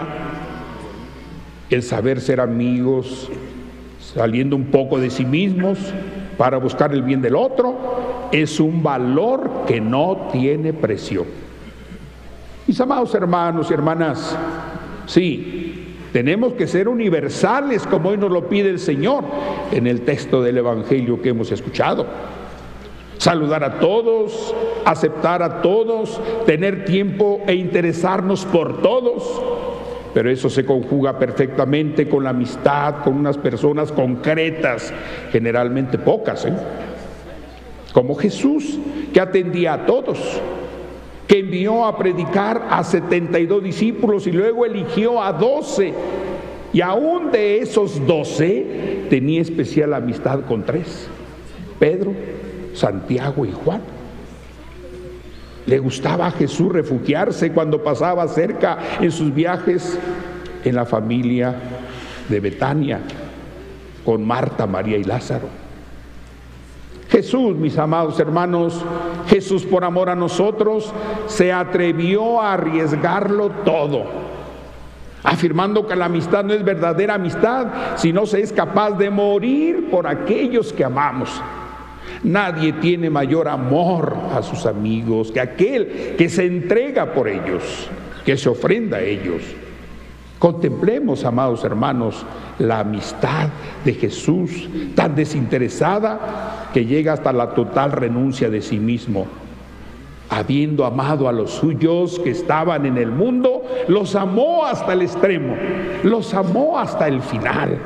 el saber ser amigos, saliendo un poco de sí mismos para buscar el bien del otro, es un valor que no tiene precio. Mis amados hermanos y hermanas, sí, tenemos que ser universales como hoy nos lo pide el Señor en el texto del Evangelio que hemos escuchado. Saludar a todos, aceptar a todos, tener tiempo e interesarnos por todos. Pero eso se conjuga perfectamente con la amistad, con unas personas concretas, generalmente pocas, como Jesús, que atendía a todos, que envió a predicar a 72 discípulos y luego eligió a 12, y aún de esos 12 tenía especial amistad con 3, Pedro, Santiago y Juan. Le gustaba a Jesús refugiarse cuando pasaba cerca en sus viajes en la familia de Betania, con Marta, María y Lázaro. Jesús, mis amados hermanos, Jesús por amor a nosotros se atrevió a arriesgarlo todo, afirmando que la amistad no es verdadera amistad si no se es capaz de morir por aquellos que amamos. Nadie tiene mayor amor a sus amigos que aquel que se entrega por ellos, que se ofrenda a ellos. Contemplemos, amados hermanos, la amistad de Jesús tan desinteresada que llega hasta la total renuncia de sí mismo. Habiendo amado a los suyos que estaban en el mundo, los amó hasta el extremo, los amó hasta el final.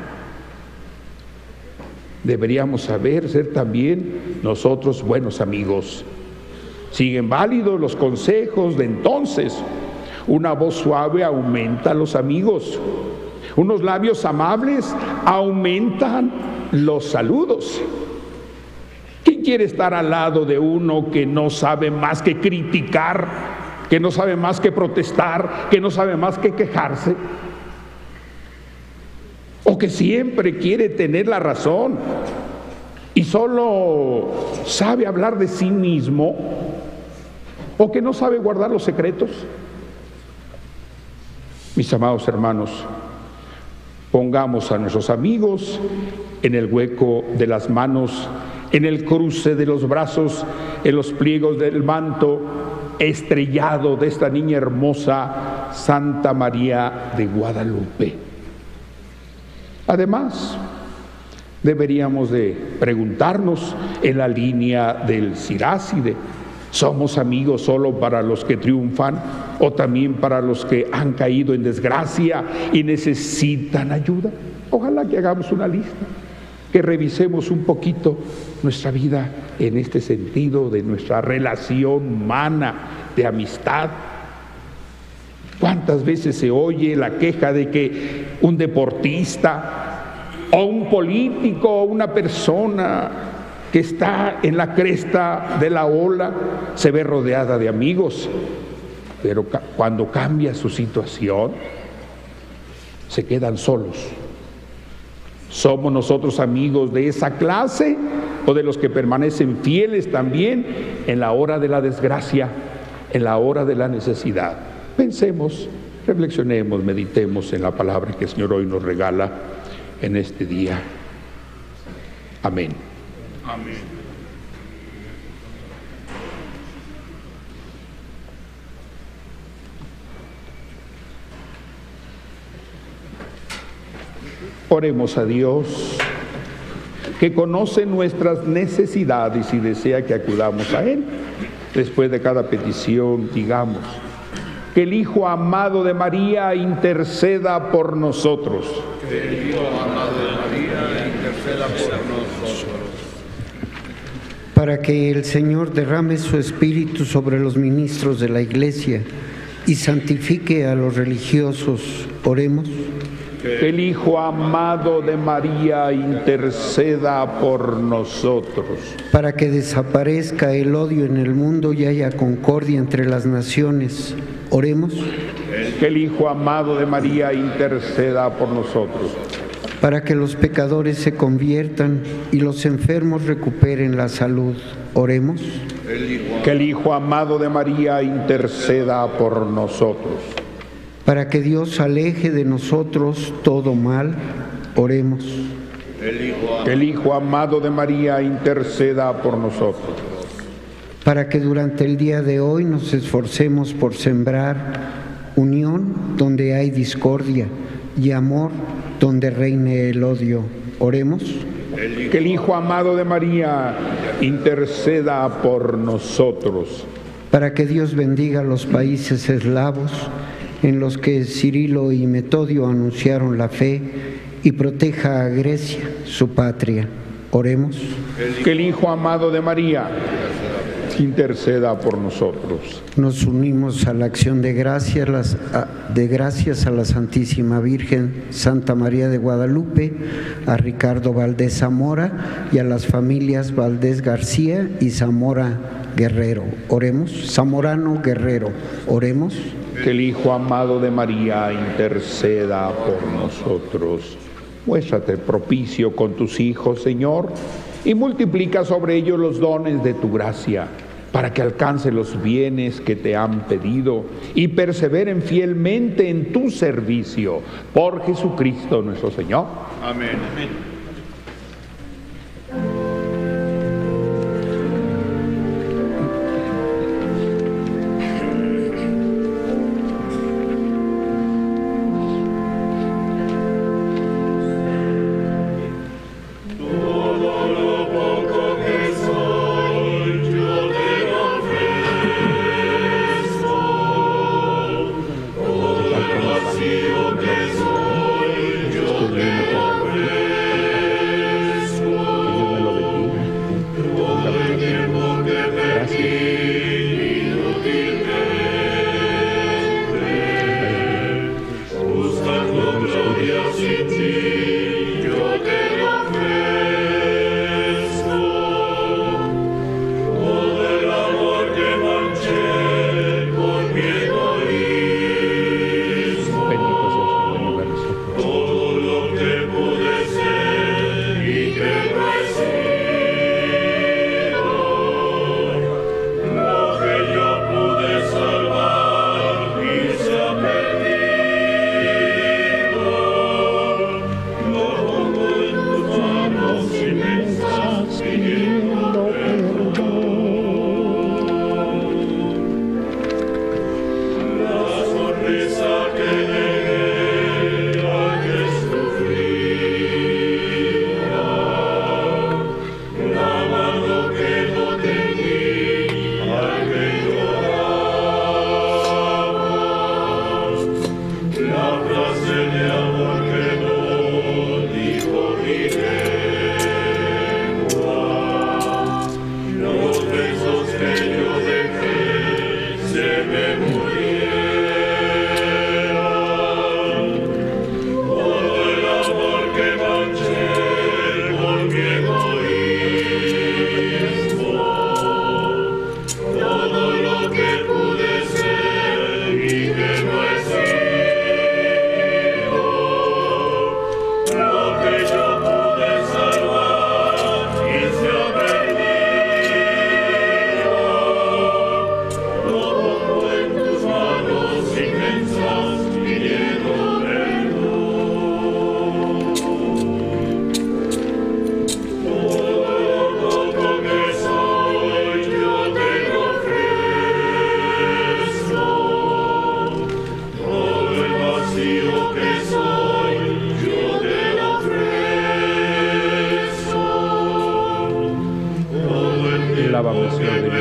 Deberíamos saber ser también nosotros buenos amigos. Siguen válidos los consejos de entonces. Una voz suave aumenta a los amigos. Unos labios amables aumentan los saludos. ¿Quién quiere estar al lado de uno que no sabe más que criticar, que no sabe más que protestar, que no sabe más que quejarse? O que siempre quiere tener la razón y solo sabe hablar de sí mismo, o que no sabe guardar los secretos. Mis amados hermanos, pongamos a nuestros amigos en el hueco de las manos, en el cruce de los brazos, en los pliegos del manto estrellado de esta niña hermosa, Santa María de Guadalupe. Además, deberíamos de preguntarnos en la línea del Siráside: ¿somos amigos solo para los que triunfan o también para los que han caído en desgracia y necesitan ayuda? Ojalá que hagamos una lista, que revisemos un poquito nuestra vida en este sentido de nuestra relación humana, de amistad. ¿Cuántas veces se oye la queja de que un deportista o un político o una persona que está en la cresta de la ola se ve rodeada de amigos, pero cuando cambia su situación se quedan solos? ¿Somos nosotros amigos de esa clase o de los que permanecen fieles también en la hora de la desgracia, en la hora de la necesidad? Pensemos, reflexionemos, meditemos en la palabra que el Señor hoy nos regala en este día. Amén. Amén. Oremos a Dios, que conoce nuestras necesidades y desea que acudamos a Él. Después de cada petición, digamos: que el Hijo amado de María interceda por nosotros. Que el Hijo amado de María interceda por nosotros. Para que el Señor derrame su Espíritu sobre los ministros de la Iglesia y santifique a los religiosos, oremos. Que el Hijo amado de María interceda por nosotros. Para que desaparezca el odio en el mundo y haya concordia entre las naciones, oremos. Que el Hijo amado de María interceda por nosotros. Para que los pecadores se conviertan y los enfermos recuperen la salud, oremos. Que el Hijo amado de María interceda por nosotros. Para que Dios aleje de nosotros todo mal, oremos. Que el Hijo amado de María interceda por nosotros. Para que durante el día de hoy nos esforcemos por sembrar unión donde hay discordia y amor donde reine el odio, oremos. Que el Hijo amado de María interceda por nosotros. Para que Dios bendiga los países eslavos en los que Cirilo y Metodio anunciaron la fe y proteja a Grecia, su patria, oremos. Que el Hijo amado de María interceda por nosotros. Nos unimos a la acción de gracias a la Santísima Virgen, Santa María de Guadalupe, a Ricardo Valdés Zamora y a las familias Valdés García y Zamora Guerrero. Oremos. Zamorano Guerrero. Oremos. Que el Hijo amado de María interceda por nosotros. Muéstrate propicio con tus hijos, Señor, y multiplica sobre ellos los dones de tu gracia, para que alcancen los bienes que te han pedido y perseveren fielmente en tu servicio. Por Jesucristo nuestro Señor. Amén. Amén.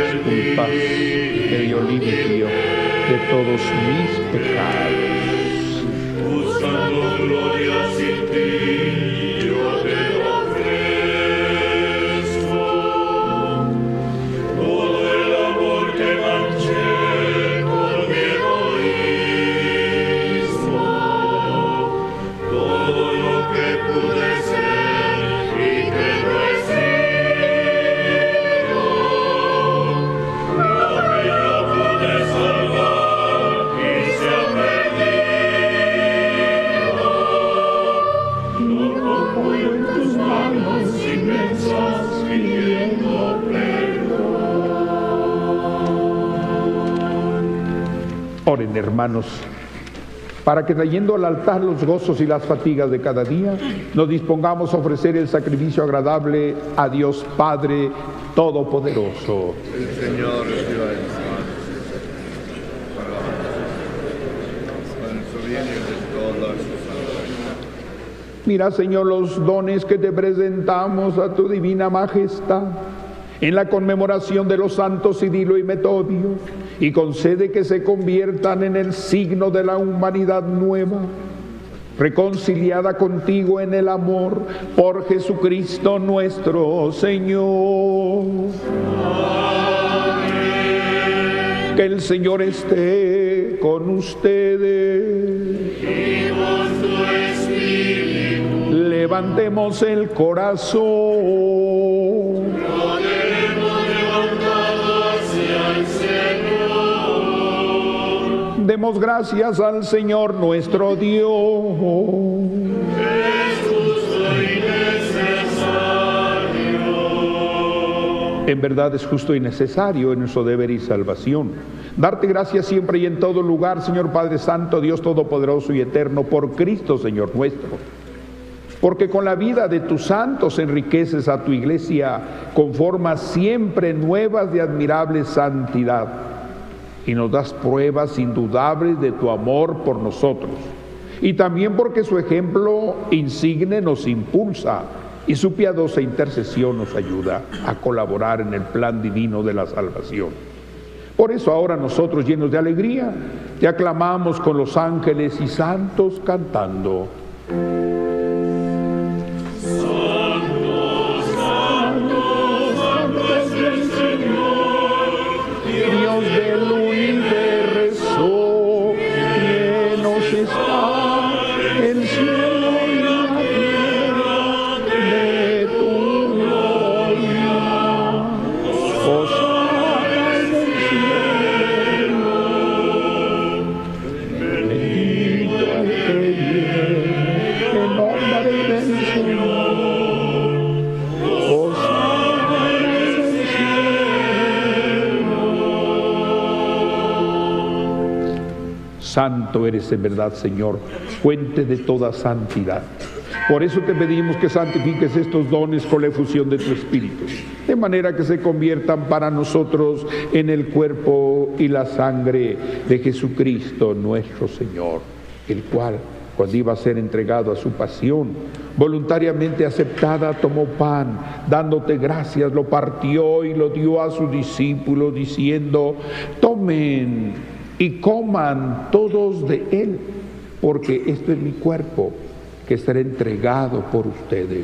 disculpas y te dio limpio de todos mis pecados. Buscando gloria sin ti, yo te ofrezco todo el amor que manché con mi egoísmo, todo lo que pude ser y que no he sido, lo que yo pude salvar y se ha perdido, lo pongo en tus manos inmensas pidiendo perdón. Oren, hermanos, para que trayendo al altar los gozos y las fatigas de cada día, nos dispongamos a ofrecer el sacrificio agradable a Dios Padre Todopoderoso. El Señor reciba de mis manos para nuestro bien y el de toda su santa. Mira, Señor, los dones que te presentamos a tu divina majestad en la conmemoración de los santos Cirilo y Metodio, y concede que se conviertan en el signo de la humanidad nueva, reconciliada contigo en el amor, por Jesucristo nuestro Señor. Amén. Que el Señor esté con ustedes. Y con tu espíritu, Levantemos el corazón. lo tenemos levantado hacia el Señor. Demos gracias al Señor nuestro Dios. Es justo y necesario. En verdad es justo y necesario en nuestro deber y salvación. Darte gracias siempre y en todo lugar, Señor Padre Santo, Dios Todopoderoso y Eterno, por Cristo, Señor nuestro. Porque con la vida de tus santos enriqueces a tu iglesia con formas siempre nuevas de admirable santidad, y nos das pruebas indudables de tu amor por nosotros. Y también porque su ejemplo insigne nos impulsa y su piadosa intercesión nos ayuda a colaborar en el plan divino de la salvación. Por eso ahora nosotros, llenos de alegría, te aclamamos con los ángeles y santos cantando. Dios del universo, llenos está el cielo y la tierra de tu gloria. Hosana en el cielo, bendito el que viene en nombre del Señor. Hosana en el Santo eres en verdad, Señor, fuente de toda santidad. Por eso te pedimos que santifiques estos dones con la efusión de tu Espíritu, de manera que se conviertan para nosotros en el cuerpo y la sangre de Jesucristo nuestro Señor, el cual, cuando iba a ser entregado a su pasión, voluntariamente aceptada, tomó pan, dándote gracias, lo partió y lo dio a sus discípulos, diciendo: tomen y coman todos de él, porque este es mi cuerpo, que será entregado por ustedes.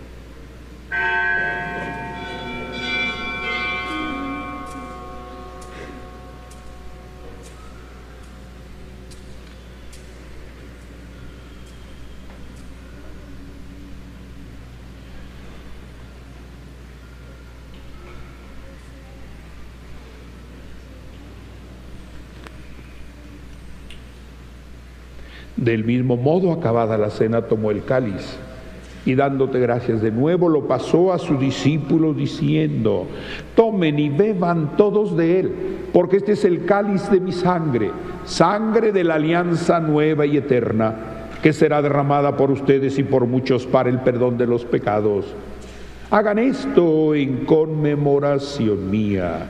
Del mismo modo, acabada la cena, tomó el cáliz y dándote gracias de nuevo, lo pasó a sus discípulos diciendo: tomen y beban todos de él, porque este es el cáliz de mi sangre, sangre de la alianza nueva y eterna, que será derramada por ustedes y por muchos para el perdón de los pecados. Hagan esto en conmemoración mía.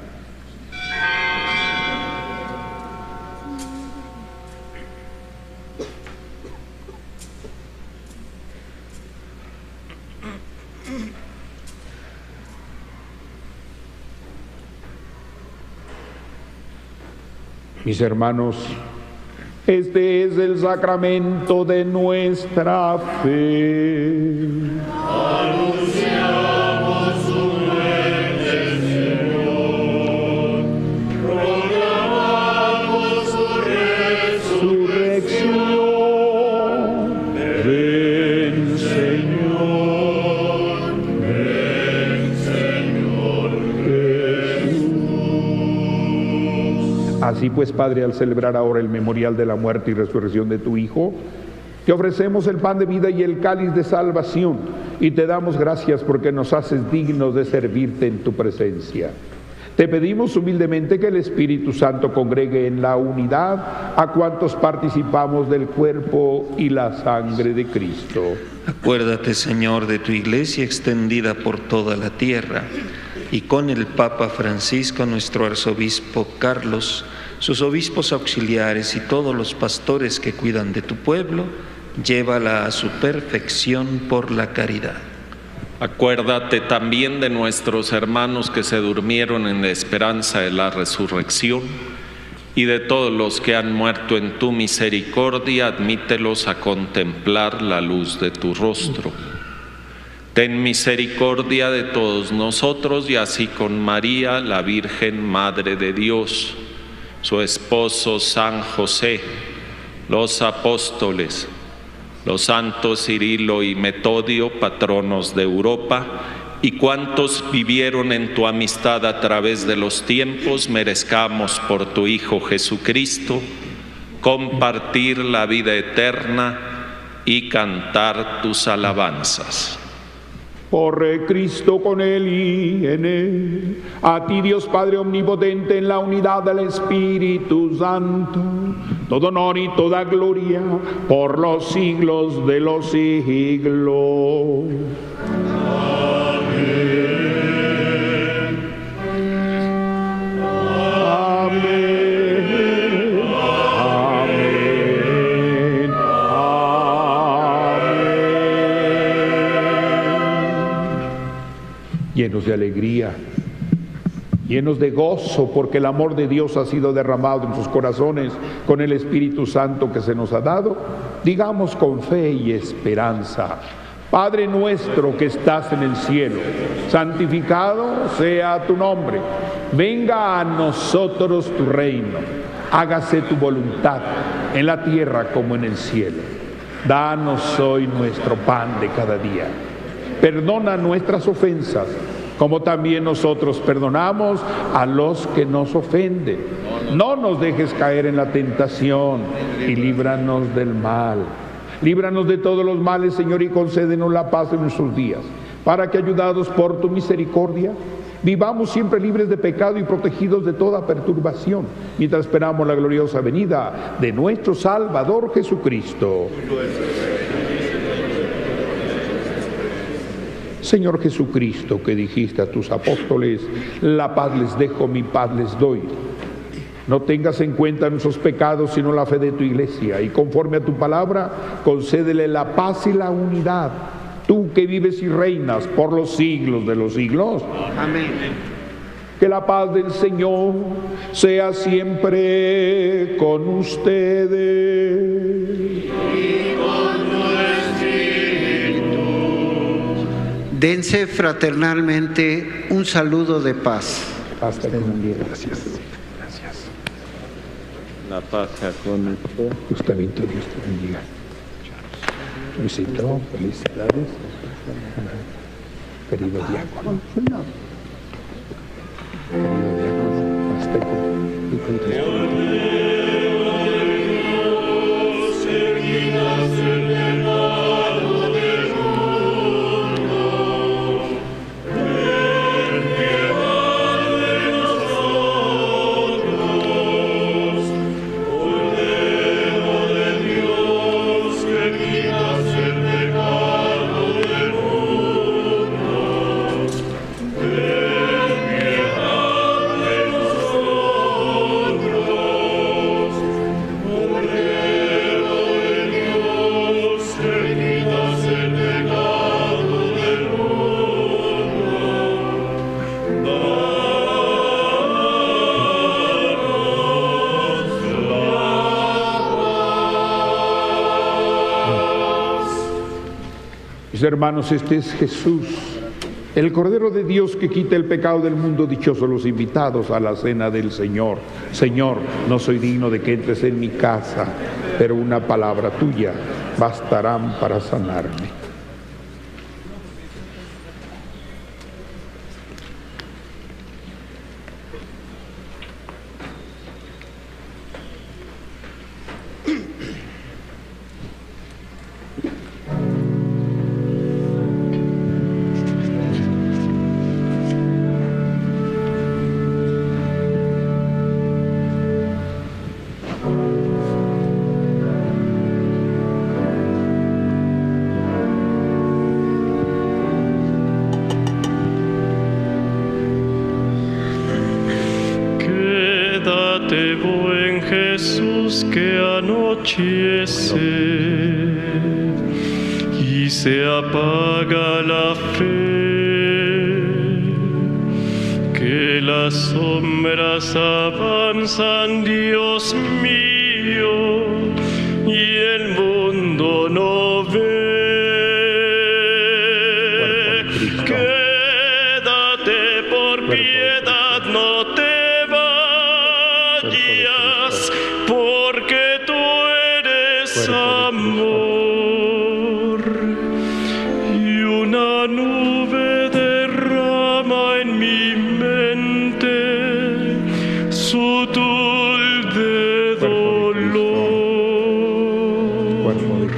Mis hermanos, este es el sacramento de nuestra fe. Anunciamos su muerte, Señor. Proclamamos su resurrección. Ven, Señor. Ven, Señor Jesús. Así pues, Padre, al celebrar ahora el memorial de la muerte y resurrección de tu Hijo, te ofrecemos el pan de vida y el cáliz de salvación, y te damos gracias porque nos haces dignos de servirte en tu presencia. Te pedimos humildemente que el Espíritu Santo congregue en la unidad a cuantos participamos del cuerpo y la sangre de Cristo. Acuérdate, Señor, de tu Iglesia extendida por toda la tierra, y con el Papa Francisco, nuestro arzobispo Carlos, sus obispos auxiliares y todos los pastores que cuidan de tu pueblo, llévala a su perfección por la caridad. Acuérdate también de nuestros hermanos que se durmieron en la esperanza de la resurrección, y de todos los que han muerto en tu misericordia, admítelos a contemplar la luz de tu rostro. Ten misericordia de todos nosotros, y así con María, la Virgen Madre de Dios, su esposo San José, los apóstoles, los santos Cirilo y Metodio, patronos de Europa, y cuantos vivieron en tu amistad a través de los tiempos, merezcamos por tu Hijo Jesucristo compartir la vida eterna y cantar tus alabanzas. Por Cristo, con Él y en Él, a ti Dios Padre omnipotente, en la unidad del Espíritu Santo, todo honor y toda gloria por los siglos de los siglos. Llenos de alegría, llenos de gozo, porque el amor de Dios ha sido derramado en sus corazones con el Espíritu Santo que se nos ha dado, digamos con fe y esperanza: Padre nuestro que estás en el cielo, santificado sea tu nombre. Venga a nosotros tu reino. Hágase tu voluntad en la tierra como en el cielo. Danos hoy nuestro pan de cada día. Perdona nuestras ofensas, como también nosotros perdonamos a los que nos ofenden. No nos dejes caer en la tentación y líbranos del mal. Líbranos de todos los males, Señor, y concédenos la paz en nuestros días, para que, ayudados por tu misericordia, vivamos siempre libres de pecado y protegidos de toda perturbación, mientras esperamos la gloriosa venida de nuestro Salvador Jesucristo. Señor Jesucristo, que dijiste a tus apóstoles: la paz les dejo, mi paz les doy. No tengas en cuenta nuestros pecados, sino la fe de tu Iglesia, y conforme a tu palabra, concédele la paz y la unidad. Tú que vives y reinas por los siglos de los siglos. Amén. Que la paz del Señor sea siempre con ustedes. Y con tu espíritu. Dense fraternalmente un saludo de paz. Hasta que un día. Gracias. Gracias. La paz sea con usted. Gustavito, Dios te bendiga. Luisito, felicidades. Querido diácono. Querido diácono, hasta con tu Ven, piedad de nosotros. Mis hermanos, este es Jesús, el Cordero de Dios que quita el pecado del mundo. Dichosos los invitados a la cena del Señor. Señor, no soy digno de que entres en mi casa, pero una palabra tuya bastarán para sanarme. Quédate, buen Jesús, que anochece y se apaga la fe, que las sombras avanzan, Dios mío, y el mundo no ve. Quédate por piedad, no te porque tú eres amor, y una nube derrama en mi mente su tul de dolor,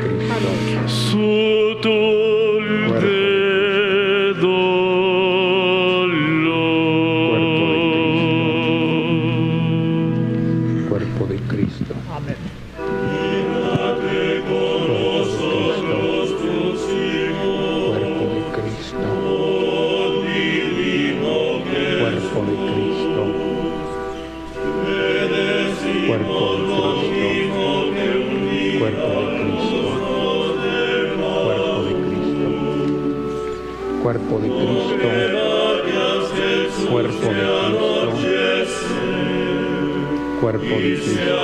su tul de dolor. Cuerpo de Cristo. Amén. Cuerpo de Cristo, cuerpo de Cristo, cuerpo de Cristo,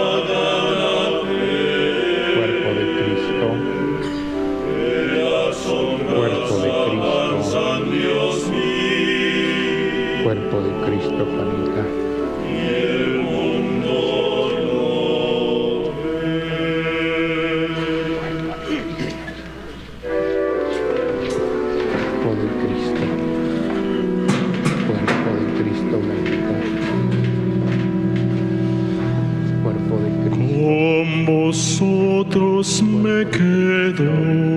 cuerpo de Cristo, cuerpo de Cristo, cuerpo de Cristo, Juanita. Con vosotros me quedo,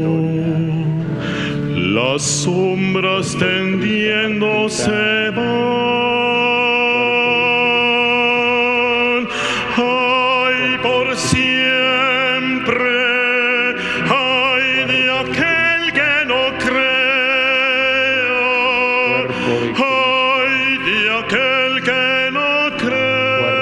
las sombras tendiéndose van. Ay, por siempre, ay de aquel que no crea, ay de aquel que no crea.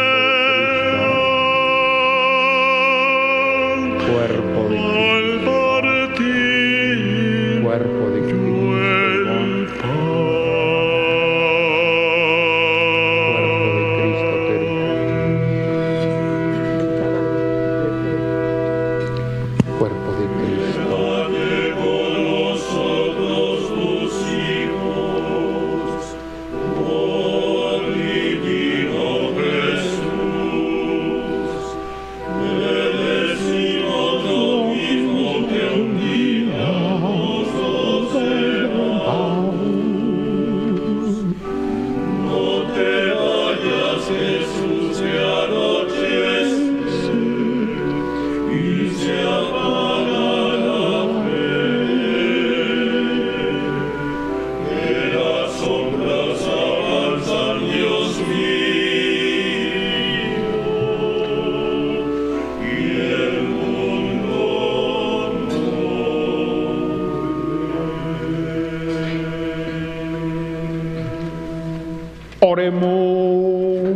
Oremos.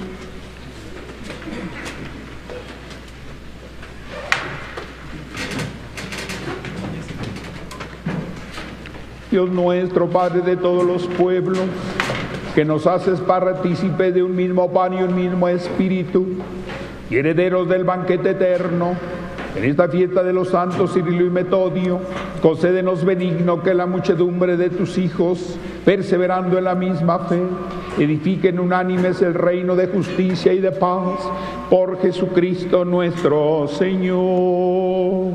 Dios nuestro, Padre de todos los pueblos, que nos haces partícipes de un mismo pan y un mismo espíritu, y herederos del banquete eterno, En esta fiesta de los santos Cirilo y Metodio, concédenos benigno que la muchedumbre de tus hijos, perseverando en la misma fe, edifiquen unánimes el reino de justicia y de paz por Jesucristo nuestro Señor.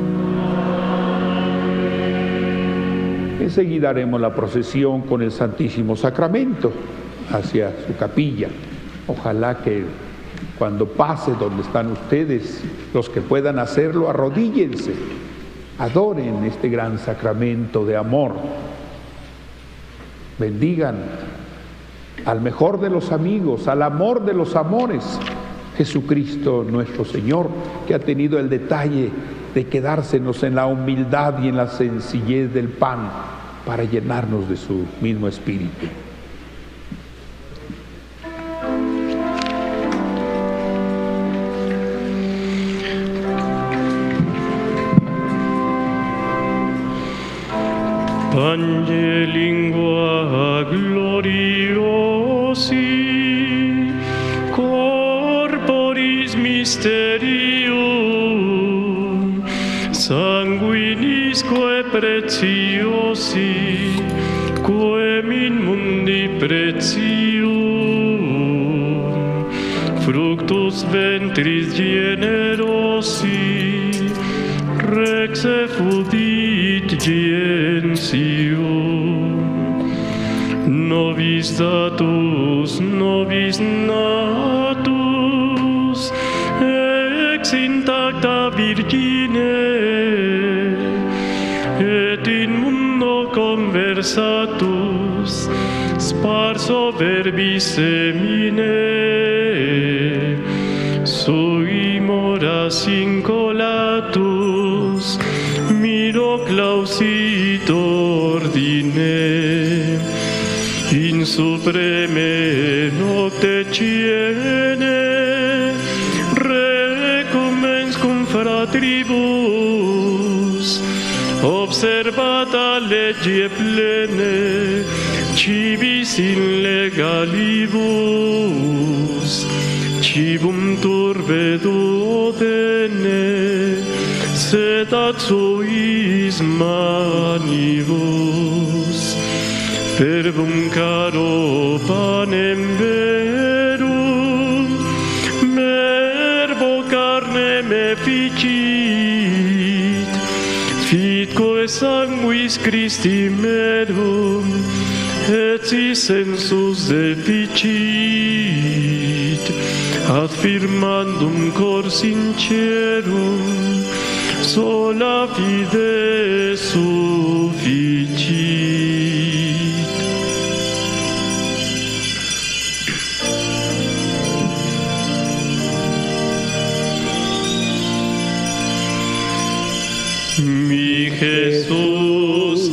Enseguida haremos la procesión con el Santísimo Sacramento hacia su capilla. Ojalá que cuando pase donde están ustedes, los que puedan hacerlo, arrodíllense, adoren este gran sacramento de amor, bendigan al mejor de los amigos, al amor de los amores, Jesucristo nuestro Señor, que ha tenido el detalle de quedársenos en la humildad y en la sencillez del pan para llenarnos de su mismo espíritu. Pange lingua gloriosi, corporis mysterium, sanguinisque preciosi, quem in mundi pretium, fructus ventris generosi, rex effudit gentium. Nobis datus, nobis natus, ex intacta Virgine, et in mundo conversatus, sparso verbis semine, sui moras incolatus, miro clausit ordine, in supreme nocte ciene, recumens cum fratribus, observata legie plene, civis in legalibus, cibum turbe duodene, sedat suis manibus, verbum caro panem verum, verbo carne me ficit, fitque sanguis Christi merum, et si sensus deficit, ad firmandum cor sincerum, sola fide sufficit. Mi Jesús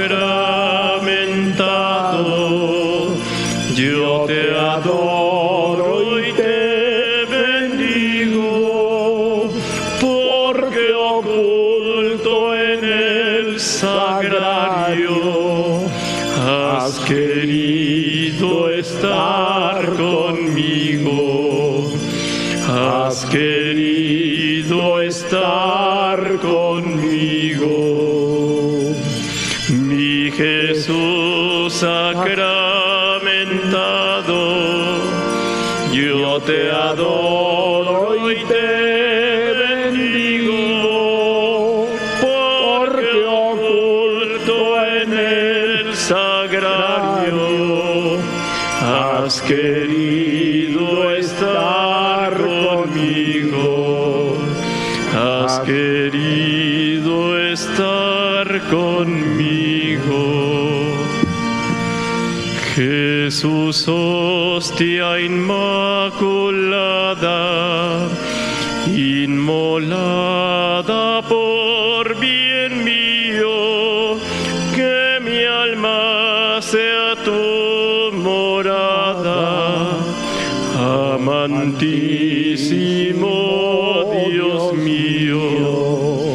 sacramentado, yo te adoro y te bendigo, porque oculto en el sagrario has querido estar conmigo, has querido estar conmigo. Mi Jesús sacramentado, yo te adoro y te bendigo, porque oculto en el sagrario has querido estar conmigo, has querido estar conmigo. Jesús, hostia inmaculada, inmolada por bien mío, que mi alma sea tu morada, amantísimo Dios mío,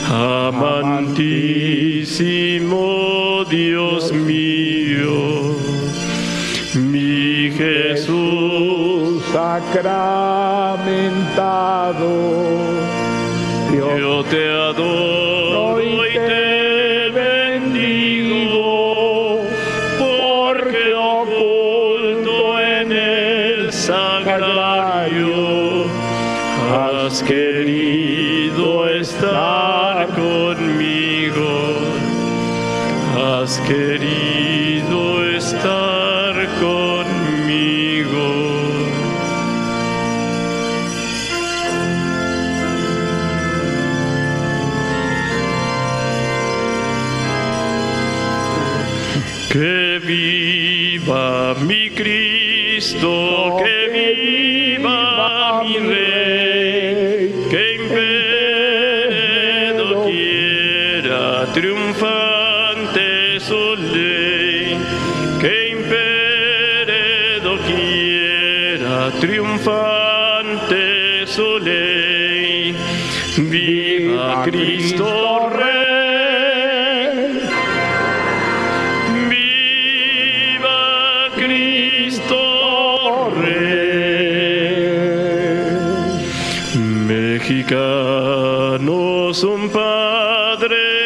amantísimo Dios mío. Mi Jesús sacramentado, Yo te adoro y te bendigo, porque oculto en el sagrario has querido estar conmigo, has querido estar conmigo. Que viva mi Cristo, que viva mi Rey, que impere doquiera triunfante su ley, que impere doquiera triunfante su ley. Viva Cristo Rey. Mexicanos un Padre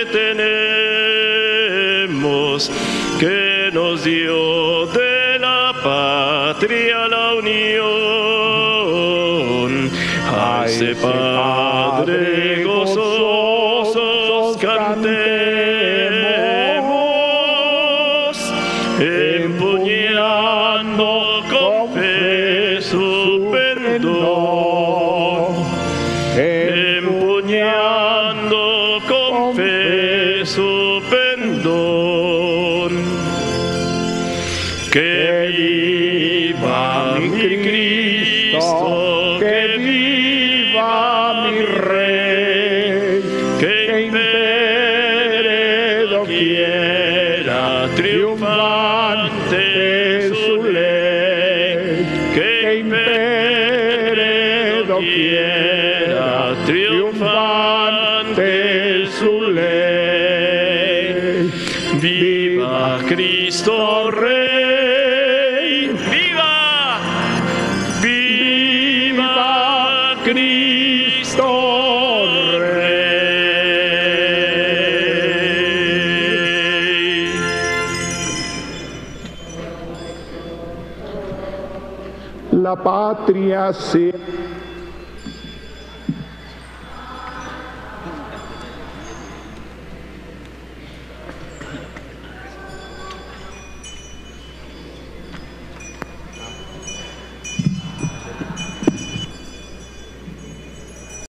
tenemos que nos dio de la patria la unión. A ese Padre gozosos cantemos, empuñando con fe su perdón. Empuñando con fe su pendón. Que viva mi Cristo, que viva mi Rey, que impere doquiera triunfante su ley, que impere doquiera triunfante su ley. Viva Cristo Rey, viva, viva Cristo Rey. La patria sea